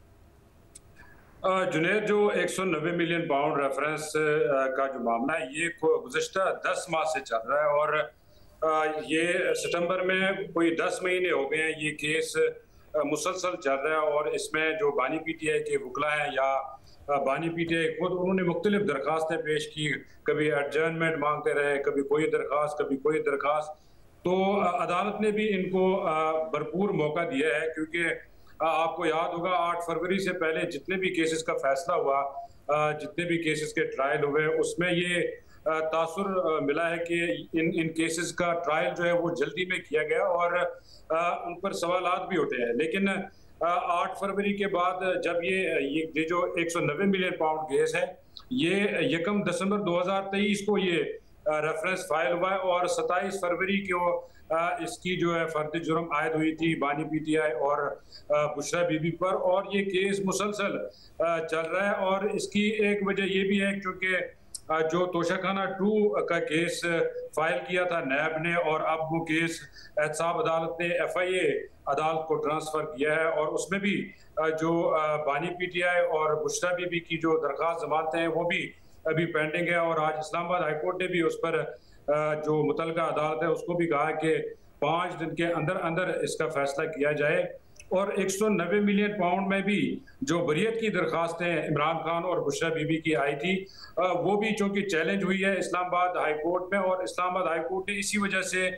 जुनेद, जो 190 मिलियन पाउंड रेफरेंस का जो मामला है ये गुज़श्ता 10 माह से चल रहा है और ये सितंबर में कोई 10 महीने हो गए हैं ये केस मुसलसल चल रहा है। और इसमें जो बानी पीटीआई के वकला हैं या बानी पीटीआई खुद, उन्होंने मुख्तलिफ दरख्वास्तें पेश की, कभी एडजर्नमेंट मांगते रहे, कभी कोई दरख्वास्त कभी कोई दरख्वास्त। तो अदालत ने भी इनको भरपूर मौका दिया है, क्योंकि आपको याद होगा 8 फरवरी से पहले जितने भी केसेस का फैसला हुआ, जितने भी केसेस के ट्रायल हुए, उसमें ये तासुर मिला है कि इन केसेस का ट्रायल जो है वो जल्दी में किया गया और उन पर सवालात भी उठे हैं। लेकिन 8 फरवरी के बाद जब ये जो 190 मिलियन पाउंड केस है, ये 1 दिसंबर 2023 को ये रेफरेंस फाइल हुआ है और 27 फरवरी को इसकी जो है फर्द जुर्म आयद हुई थी बानी पीटीआई और बुशरा बीबी पर, और ये केस मुसलसल चल रहा है। और इसकी एक वजह ये भी है क्योंकि जो तोशाखाना 2 का केस फाइल किया था नैब ने, और अब वो केस एहतसाब अदालत ने FIA अदालत को ट्रांसफ़र किया है, और उसमें भी जो बानी पीटीआई और बुशरा बीबी की जो दरख्वास्त जमानतें हैं वो भी अभी पेंडिंग है। और आज इस्लामाबाद हाई कोर्ट ने भी उस पर जो मुतलका अदालत है उसको भी कहा कि 5 दिन के अंदर अंदर इसका फैसला किया जाए। और 190 मिलियन पाउंड में भी जो बरियत की दरख्वास्तें इमरान खान और बुशरा बीबी की आई थी, वो भी चूंकि चैलेंज हुई है इस्लामाबाद हाई कोर्ट में, और इस्लामाबाद हाई कोर्ट ने इसी वजह से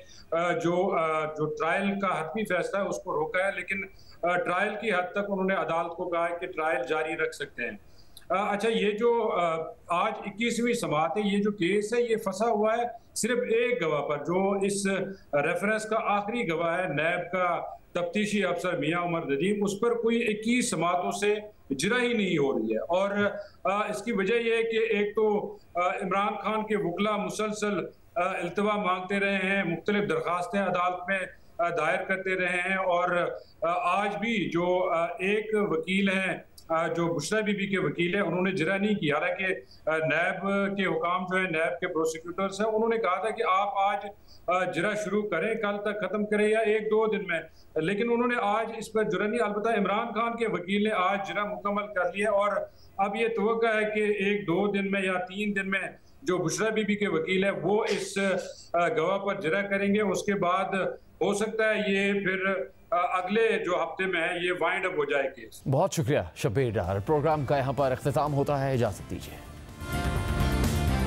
जो ट्रायल का हतमी फैसला है उसको रोका है। लेकिन ट्रायल की हद तक उन्होंने अदालत को कहा है कि ट्रायल जारी रख सकते हैं। अच्छा, ये जो आज 21वीं समाअत है, ये जो केस है ये फंसा हुआ है सिर्फ एक गवाह पर, जो इस रेफरेंस का आखिरी गवाह है नैब का तफ्तीशी अफसर मियां उमर नदीम, उस पर कोई 21 समाअतों से जिरा ही नहीं हो रही है। और इसकी वजह यह है कि एक तो इमरान खान के वकला मुसलसल इल्तवा मांगते रहे हैं, मुख्तलिफ दरख्वास्तें अदालत में दायर करते रहे हैं, और आज भी जो एक वकील हैं जो बुशरा बीबी के वकील है, उन्होंने जिरा नहीं किया। हालांकि नैब के हुकाम जो है, नैब के प्रोसिक्यूटर्स हैं, उन्होंने कहा था कि आप आज जिरा शुरू करें, कल तक खत्म करें या 1-2 दिन में, लेकिन उन्होंने आज इस पर जुरा नहीं। अलबत्ता इमरान खान के वकील ने आज जिरा मुकम्मल कर लिया, और अब ये तवक्का है कि 1-2 दिन में या 3 दिन में जो बुशरा बीबी के वकील है वो इस गवाह पर जिरा करेंगे। उसके बाद हो सकता है ये फिर अगले जो हफ्ते में है ये वाइंड अप हो जाए केस। बहुत शुक्रिया शब्बीर डार। प्रोग्राम का यहाँ पर इख्तिताम होता है, इजाज़त दीजिए।